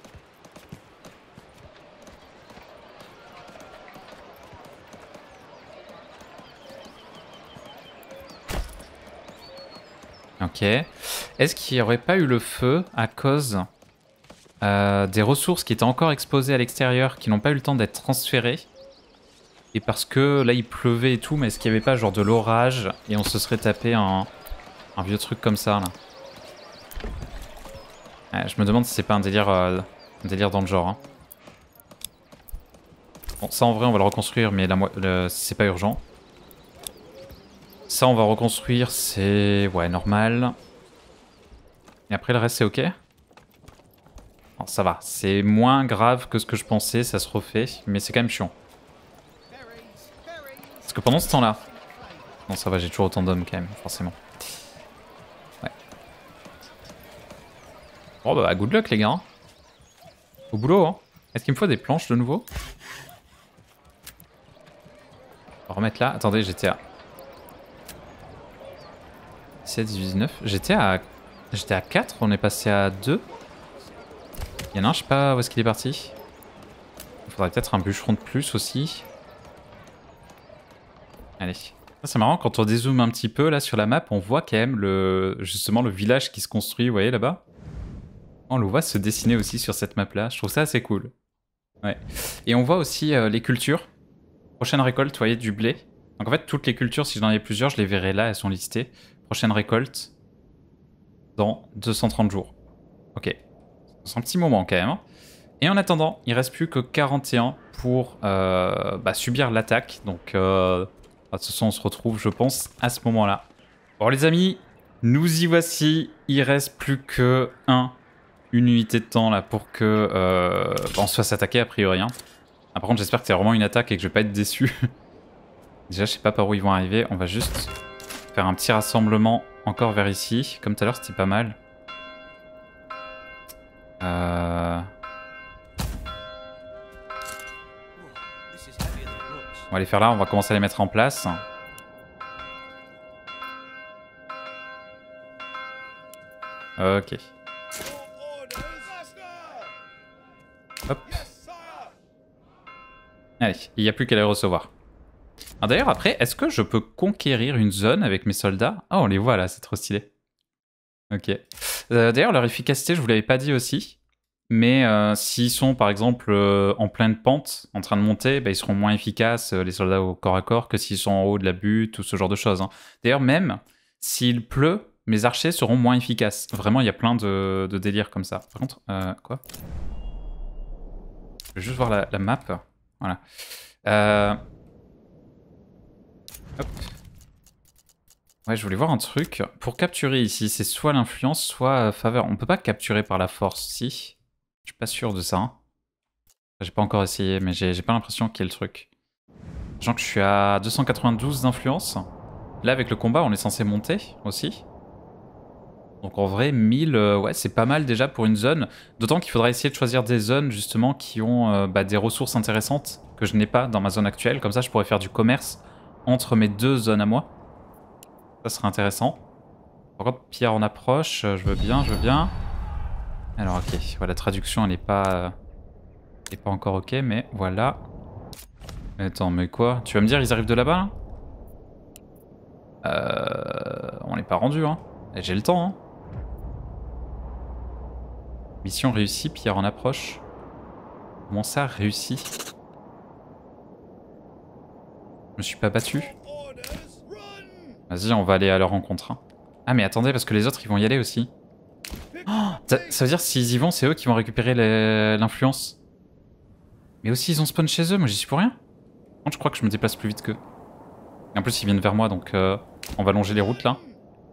Speaker 1: Ok. Est-ce qu'il n'y aurait pas eu le feu à cause euh, des ressources qui étaient encore exposées à l'extérieur, qui n'ont pas eu le temps d'être transférées? Et parce que là il pleuvait et tout, mais est-ce qu'il n'y avait pas genre de l'orage et on se serait tapé un, un vieux truc comme ça là? Ouais, je me demande si c'est pas un délire, euh, un délire dans le genre. Hein. Bon, ça en vrai on va le reconstruire, mais le, c'est pas urgent. Ça on va reconstruire, c'est ouais normal. Et après le reste c'est ok? Bon, ça va, c'est moins grave que ce que je pensais, ça se refait, mais c'est quand même chiant. Parce que pendant ce temps-là... Non ça va, j'ai toujours autant d'hommes quand même, forcément. Ouais. Oh bah good luck les gars. Au boulot hein. Est-ce qu'il me faut des planches de nouveau? On va remettre là. Attendez, j'étais à... dix-sept, dix-neuf. J'étais à... J'étais à quatre, on est passé à deux. Il y en a un, je sais pas où est-ce qu'il est parti. Il faudrait peut-être un bûcheron de plus aussi. Allez. C'est marrant, quand on dézoome un petit peu là sur la map, on voit quand même le, justement le village qui se construit, vous voyez là-bas. On le voit se dessiner aussi sur cette map là, je trouve ça assez cool. Ouais. Et on voit aussi euh, les cultures. Prochaine récolte, vous voyez, du blé. Donc en fait, toutes les cultures, si j'en ai plusieurs, je les verrai là, elles sont listées. Prochaine récolte dans deux cent trente jours. Ok. C'est un petit moment quand même. Hein. Et en attendant, il reste plus que quarante et un pour euh, bah, subir l'attaque. Donc... Euh, de toute façon, on se retrouve, je pense, à ce moment-là. Bon, les amis, nous y voici. Il reste plus que un, une unité de temps là pour que euh, on se fasse attaquer a priori. Hein. Ah, par contre, j'espère que c'est vraiment une attaque et que je vais pas être déçu. Déjà, je sais pas par où ils vont arriver. On va juste faire un petit rassemblement encore vers ici. Comme tout à l'heure, c'était pas mal. Euh... On va les faire là, on va commencer à les mettre en place. Ok. Hop. Allez, il n'y a plus qu'à les recevoir. D'ailleurs, après, est-ce que je peux conquérir une zone avec mes soldats? Ah, oh, on les voit là, c'est trop stylé. Ok. Euh, D'ailleurs, leur efficacité, je vous l'avais pas dit aussi. Mais euh, s'ils sont par exemple euh, en pleine pente, en train de monter, bah, ils seront moins efficaces, euh, les soldats au corps à corps, que s'ils sont en haut de la butte ou ce genre de choses. Hein. D'ailleurs, même s'il pleut, mes archers seront moins efficaces. Vraiment, il y a plein de, de délires comme ça. Par contre, euh, quoi? Je vais juste voir la, la map. Voilà. Euh... Hop. Ouais, je voulais voir un truc. Pour capturer ici, c'est soit l'influence, soit euh, faveur. On peut pas capturer par la force, si? Je suis pas sûr de ça. Hein. J'ai pas encore essayé, mais j'ai pas l'impression qu'il y ait le truc. Sachant que je suis à deux cent quatre-vingt-douze d'influence. Là, avec le combat, on est censé monter aussi. Donc en vrai, mille, euh, ouais, c'est pas mal déjà pour une zone. D'autant qu'il faudra essayer de choisir des zones, justement, qui ont euh, bah, des ressources intéressantes que je n'ai pas dans ma zone actuelle. Comme ça, je pourrais faire du commerce entre mes deux zones à moi. Ça serait intéressant. Par contre, pierre en approche, je veux bien, je veux bien. Alors ok, voilà, la traduction elle est pas, euh, elle est pas encore ok, mais voilà. Attends, mais quoi? Tu vas me dire ils arrivent de là-bas là? Euh, on n'est pas rendu hein. J'ai le temps hein. Mission réussie, pierre en approche. Comment ça réussi? Je me suis pas battu. Vas-y, on va aller à leur rencontre. Hein. Ah mais attendez, parce que les autres ils vont y aller aussi. Oh, ça, ça veut dire s'ils y vont, c'est eux qui vont récupérer l'influence. Mais aussi ils ont spawn chez eux, moi j'y suis pour rien. Je crois que je me déplace plus vite qu'eux. Et en plus ils viennent vers moi, donc euh, on va longer les routes là.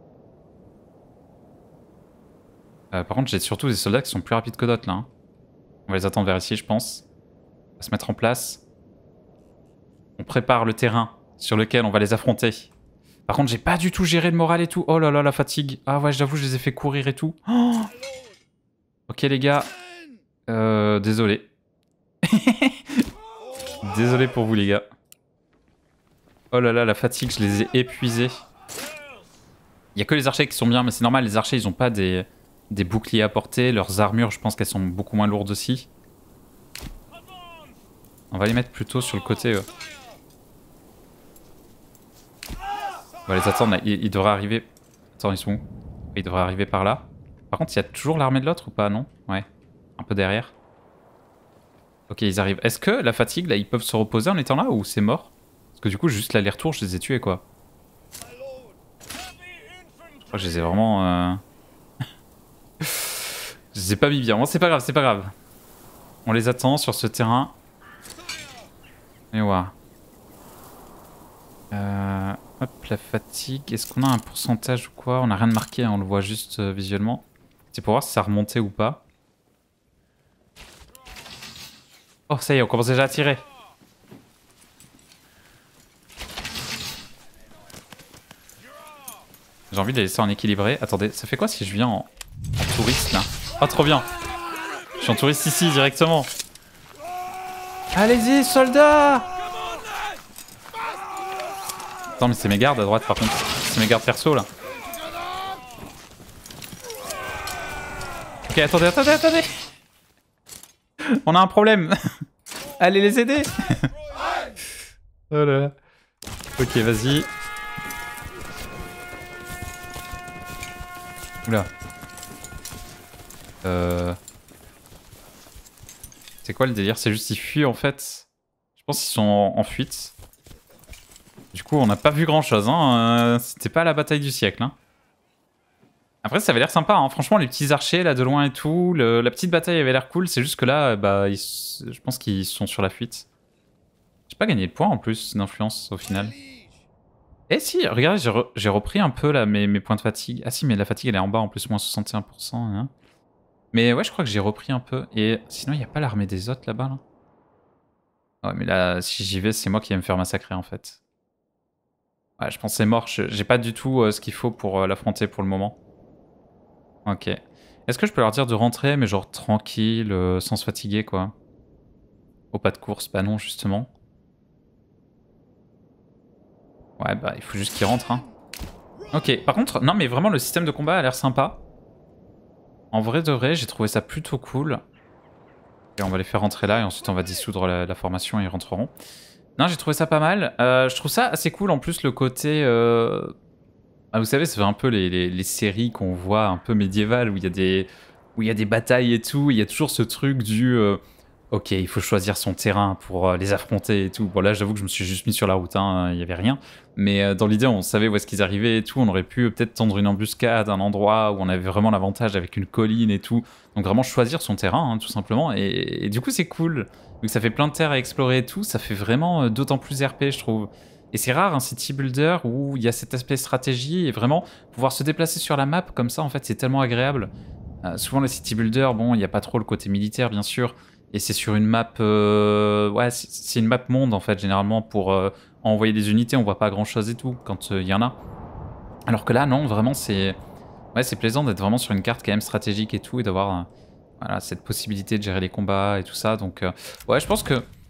Speaker 1: Euh, par contre j'ai surtout des soldats qui sont plus rapides que d'autres là. Hein. On va les attendre vers ici je pense. On va se mettre en place. On prépare le terrain sur lequel on va les affronter. Par contre, j'ai pas du tout géré le moral et tout. Oh là là, la fatigue. Ah ouais, j'avoue, je les ai fait courir et tout. Oh ok, les gars. Euh, désolé. Désolé pour vous, les gars. Oh là là, la fatigue, je les ai épuisés. Il y a que les archers qui sont bien, mais c'est normal, les archers, ils ont pas des, des boucliers à porter. Leurs armures, je pense qu'elles sont beaucoup moins lourdes aussi. On va les mettre plutôt sur le côté, eux. On va les attendre, là. Ils, ils devraient arriver... Attends, ils sont où? Ils devraient arriver par là. Par contre, il y a toujours l'armée de l'autre ou pas? Non? Ouais. Un peu derrière. Ok, ils arrivent. Est-ce que la fatigue, là, ils peuvent se reposer en étant là ou c'est mort? Parce que du coup, juste l'aller-retour, je les ai tués, quoi. Je crois que je les ai vraiment... Euh... je les ai pas mis bien. Bon, c'est pas grave, c'est pas grave. On les attend sur ce terrain. Et voilà. Euh... Hop, la fatigue. Est-ce qu'on a un pourcentage ou quoi? On n'a rien de marqué, hein, on le voit juste euh, visuellement. C'est pour voir si ça remontait ou pas. Oh, ça y est, on commence déjà à tirer. J'ai envie de les laisser en équilibré. Attendez, ça fait quoi si je viens en, en touriste là? Oh, trop bien. Je suis en touriste ici directement. Allez-y, soldats! Attends, mais c'est mes gardes à droite par contre. C'est mes gardes perso là. Ok, attendez, attendez, attendez! On a un problème! Allez les aider! Oh là là. Ok, vas-y. Oula. Euh... C'est quoi le délire? C'est juste qu'ils fuient en fait. Je pense qu'ils sont en, en fuite. Du coup, on n'a pas vu grand chose. Hein. Euh, C'était pas la bataille du siècle. Hein. Après, ça avait l'air sympa. Hein. Franchement, les petits archers là de loin et tout. Le, la petite bataille avait l'air cool. C'est juste que là, bah, ils, je pense qu'ils sont sur la fuite. J'ai pas gagné de points en plus d'influence au final. Eh si, regardez, j'ai re, repris un peu là mes, mes points de fatigue. Ah si, mais la fatigue elle est en bas en plus, moins soixante et un pour cent. Hein. Mais ouais, je crois que j'ai repris un peu. Et sinon, il n'y a pas l'armée des autres là-bas là. Ouais, mais là, si j'y vais, c'est moi qui vais me faire massacrer en fait. Ouais, je pense que c'est mort. J'ai pas du tout euh, ce qu'il faut pour euh, l'affronter pour le moment. Ok. Est-ce que je peux leur dire de rentrer, mais genre tranquille, euh, sans se fatiguer, quoi? Au pas de course? Bah non, justement. Ouais, bah il faut juste qu'ils rentrent, hein. Ok, par contre, non mais vraiment, le système de combat a l'air sympa. En vrai de vrai, j'ai trouvé ça plutôt cool. Et on va les faire rentrer là, et ensuite on va dissoudre la, la formation et ils rentreront. Non, j'ai trouvé ça pas mal. Euh, je trouve ça assez cool en plus le côté... Euh... Ah, vous savez, c'est un peu les, les, les séries qu'on voit un peu médiévales où il y a des où il y a des batailles et tout. Il y a toujours ce truc du... Euh... Ok, il faut choisir son terrain pour euh, les affronter et tout. Bon là, j'avoue que je me suis juste mis sur la route, hein, il n'y avait rien. Mais euh, dans l'idée, on savait où est-ce qu'ils arrivaient et tout. On aurait pu peut-être tendre une embuscade à un endroit où on avait vraiment l'avantage avec une colline et tout. Donc vraiment choisir son terrain, hein, tout simplement. Et, et du coup, c'est cool. Vu que ça fait plein de terres à explorer et tout, ça fait vraiment euh, d'autant plus R P, je trouve. Et c'est rare un city builder où il y a cet aspect stratégie et vraiment pouvoir se déplacer sur la map comme ça, en fait, c'est tellement agréable. Euh, souvent, les city builders, bon, il n'y a pas trop le côté militaire, bien sûr. Et c'est sur une map... Euh, ouais, c'est une map monde, en fait, généralement, pour euh, envoyer des unités. On voit pas grand-chose et tout, quand il euh, y en a. Alors que là, non, vraiment, c'est... Ouais, c'est plaisant d'être vraiment sur une carte quand même stratégique et tout, et d'avoir... Euh, voilà, cette possibilité de gérer les combats et tout ça. Donc, euh, ouais, je pense que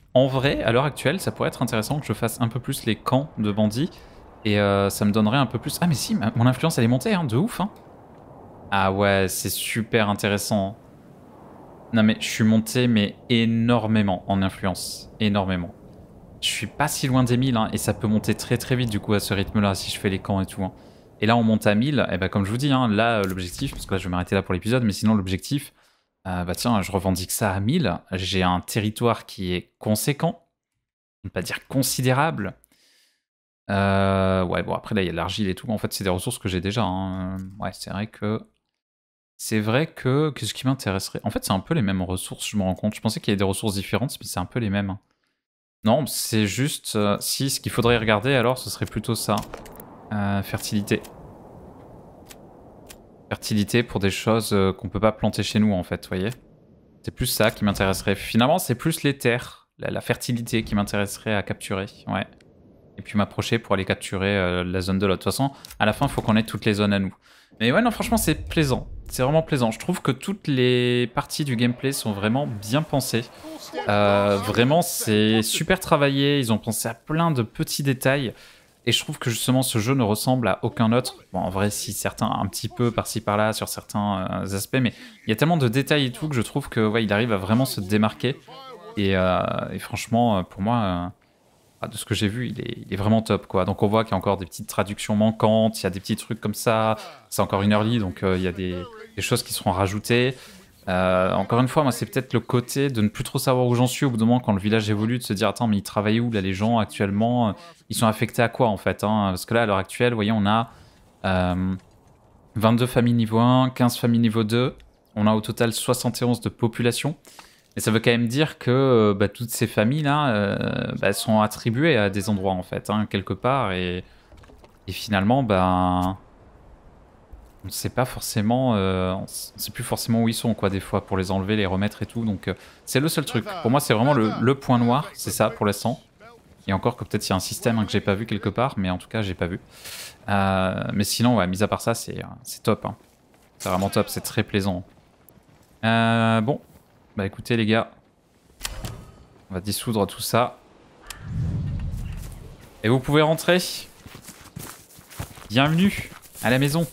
Speaker 1: en vrai, à l'heure actuelle, ça pourrait être intéressant que je fasse un peu plus les camps de bandits. Et euh, ça me donnerait un peu plus... Ah mais si, mon influence elle est montée, hein, de ouf. Hein. Ah ouais, c'est super intéressant. Non mais je suis monté mais énormément en influence. Énormément. Je suis pas si loin des mille, hein, et ça peut monter très très vite du coup à ce rythme-là si je fais les camps et tout. Hein. Et là on monte à mille, et bah comme je vous dis, hein, là l'objectif, parce que là je vais m'arrêter là pour l'épisode, mais sinon l'objectif, euh, bah tiens, je revendique ça à mille. J'ai un territoire qui est conséquent, ne pas dire considérable. Euh, ouais, bon après là il y a de l'argile et tout, en fait c'est des ressources que j'ai déjà. Hein. Ouais, c'est vrai que... C'est vrai que... Qu'est-ce qui m'intéresserait? En fait c'est un peu les mêmes ressources, je me rends compte. Je pensais qu'il y avait des ressources différentes, mais c'est un peu les mêmes. Non, c'est juste... Euh, si, ce qu'il faudrait regarder alors, ce serait plutôt ça. Euh, fertilité. Fertilité pour des choses euh, qu'on peut pas planter chez nous en fait, vous voyez. C'est plus ça qui m'intéresserait. Finalement, c'est plus les terres, la, la fertilité qui m'intéresserait à capturer, ouais. Et puis m'approcher pour aller capturer euh, la zone de l'autre. De toute façon, à la fin, il faut qu'on ait toutes les zones à nous. Mais ouais, non, franchement, c'est plaisant. C'est vraiment plaisant. Je trouve que toutes les parties du gameplay sont vraiment bien pensées. Euh, vraiment, c'est super travaillé. Ils ont pensé à plein de petits détails. Et je trouve que justement, ce jeu ne ressemble à aucun autre. Bon, en vrai, si certains, un petit peu par-ci par-là sur certains euh, aspects, mais il y a tellement de détails et tout que je trouve que ouais, il arrive à vraiment se démarquer. Et, euh, et franchement, pour moi... Euh, de ce que j'ai vu, il est, il est vraiment top, quoi. Donc on voit qu'il y a encore des petites traductions manquantes, il y a des petits trucs comme ça. C'est encore une early, donc euh, il y a des, des choses qui seront rajoutées. Euh, encore une fois, moi, c'est peut-être le côté de ne plus trop savoir où j'en suis au bout d'un moment quand le village évolue, de se dire, attends, mais ils travaillent où, là, les gens, actuellement? Ils sont affectés à quoi, en fait, hein? Parce que là, à l'heure actuelle, vous voyez, on a euh, vingt-deux familles niveau un, quinze familles niveau deux. On a au total soixante et onze de population. Et ça veut quand même dire que bah, toutes ces familles-là euh, bah, sont attribuées à des endroits, en fait, hein, quelque part. Et, et finalement, bah, on ne sait pas forcément... Euh, on ne sait plus forcément où ils sont, quoi, des fois, pour les enlever, les remettre et tout. Donc, euh, c'est le seul truc. Pour moi, c'est vraiment le, le point noir, c'est ça, pour l'instant. Et encore que peut-être il y a un système hein, que j'ai pas vu quelque part, mais en tout cas, j'ai pas vu. Euh, mais sinon, ouais, mis à part ça, c'est top. Hein. C'est vraiment top, c'est très plaisant. Euh, bon. Bah écoutez les gars, on va dissoudre tout ça. Et vous pouvez rentrer. Bienvenue à la maison.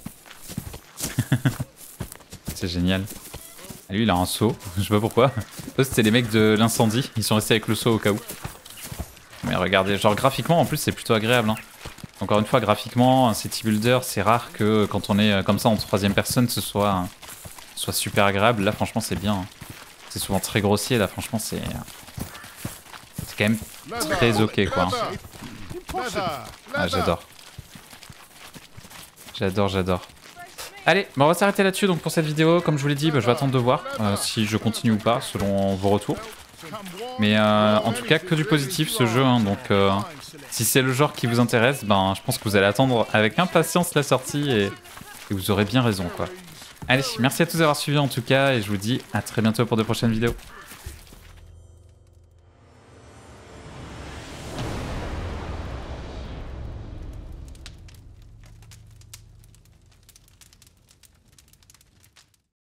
Speaker 1: C'est génial. Ah, lui il a un seau, je sais pas pourquoi. Eux c'était les mecs de l'incendie, ils sont restés avec le seau au cas où. Mais regardez, genre graphiquement en plus c'est plutôt agréable. Hein. Encore une fois graphiquement, un city builder c'est rare que quand on est comme ça en troisième personne ce soit, soit super agréable. Là franchement c'est bien. Hein. C'est souvent très grossier là, franchement c'est c'est quand même très ok quoi. Ah, j'adore. J'adore, j'adore. Allez, bah on va s'arrêter là-dessus donc pour cette vidéo. Comme je vous l'ai dit, bah, je vais attendre de voir euh, si je continue ou pas selon vos retours. Mais euh, en tout cas que du positif ce jeu, hein, donc euh, si c'est le genre qui vous intéresse, ben je pense que vous allez attendre avec impatience la sortie et, et vous aurez bien raison quoi. Allez, merci à tous d'avoir suivi en tout cas et je vous dis à très bientôt pour de prochaines vidéos.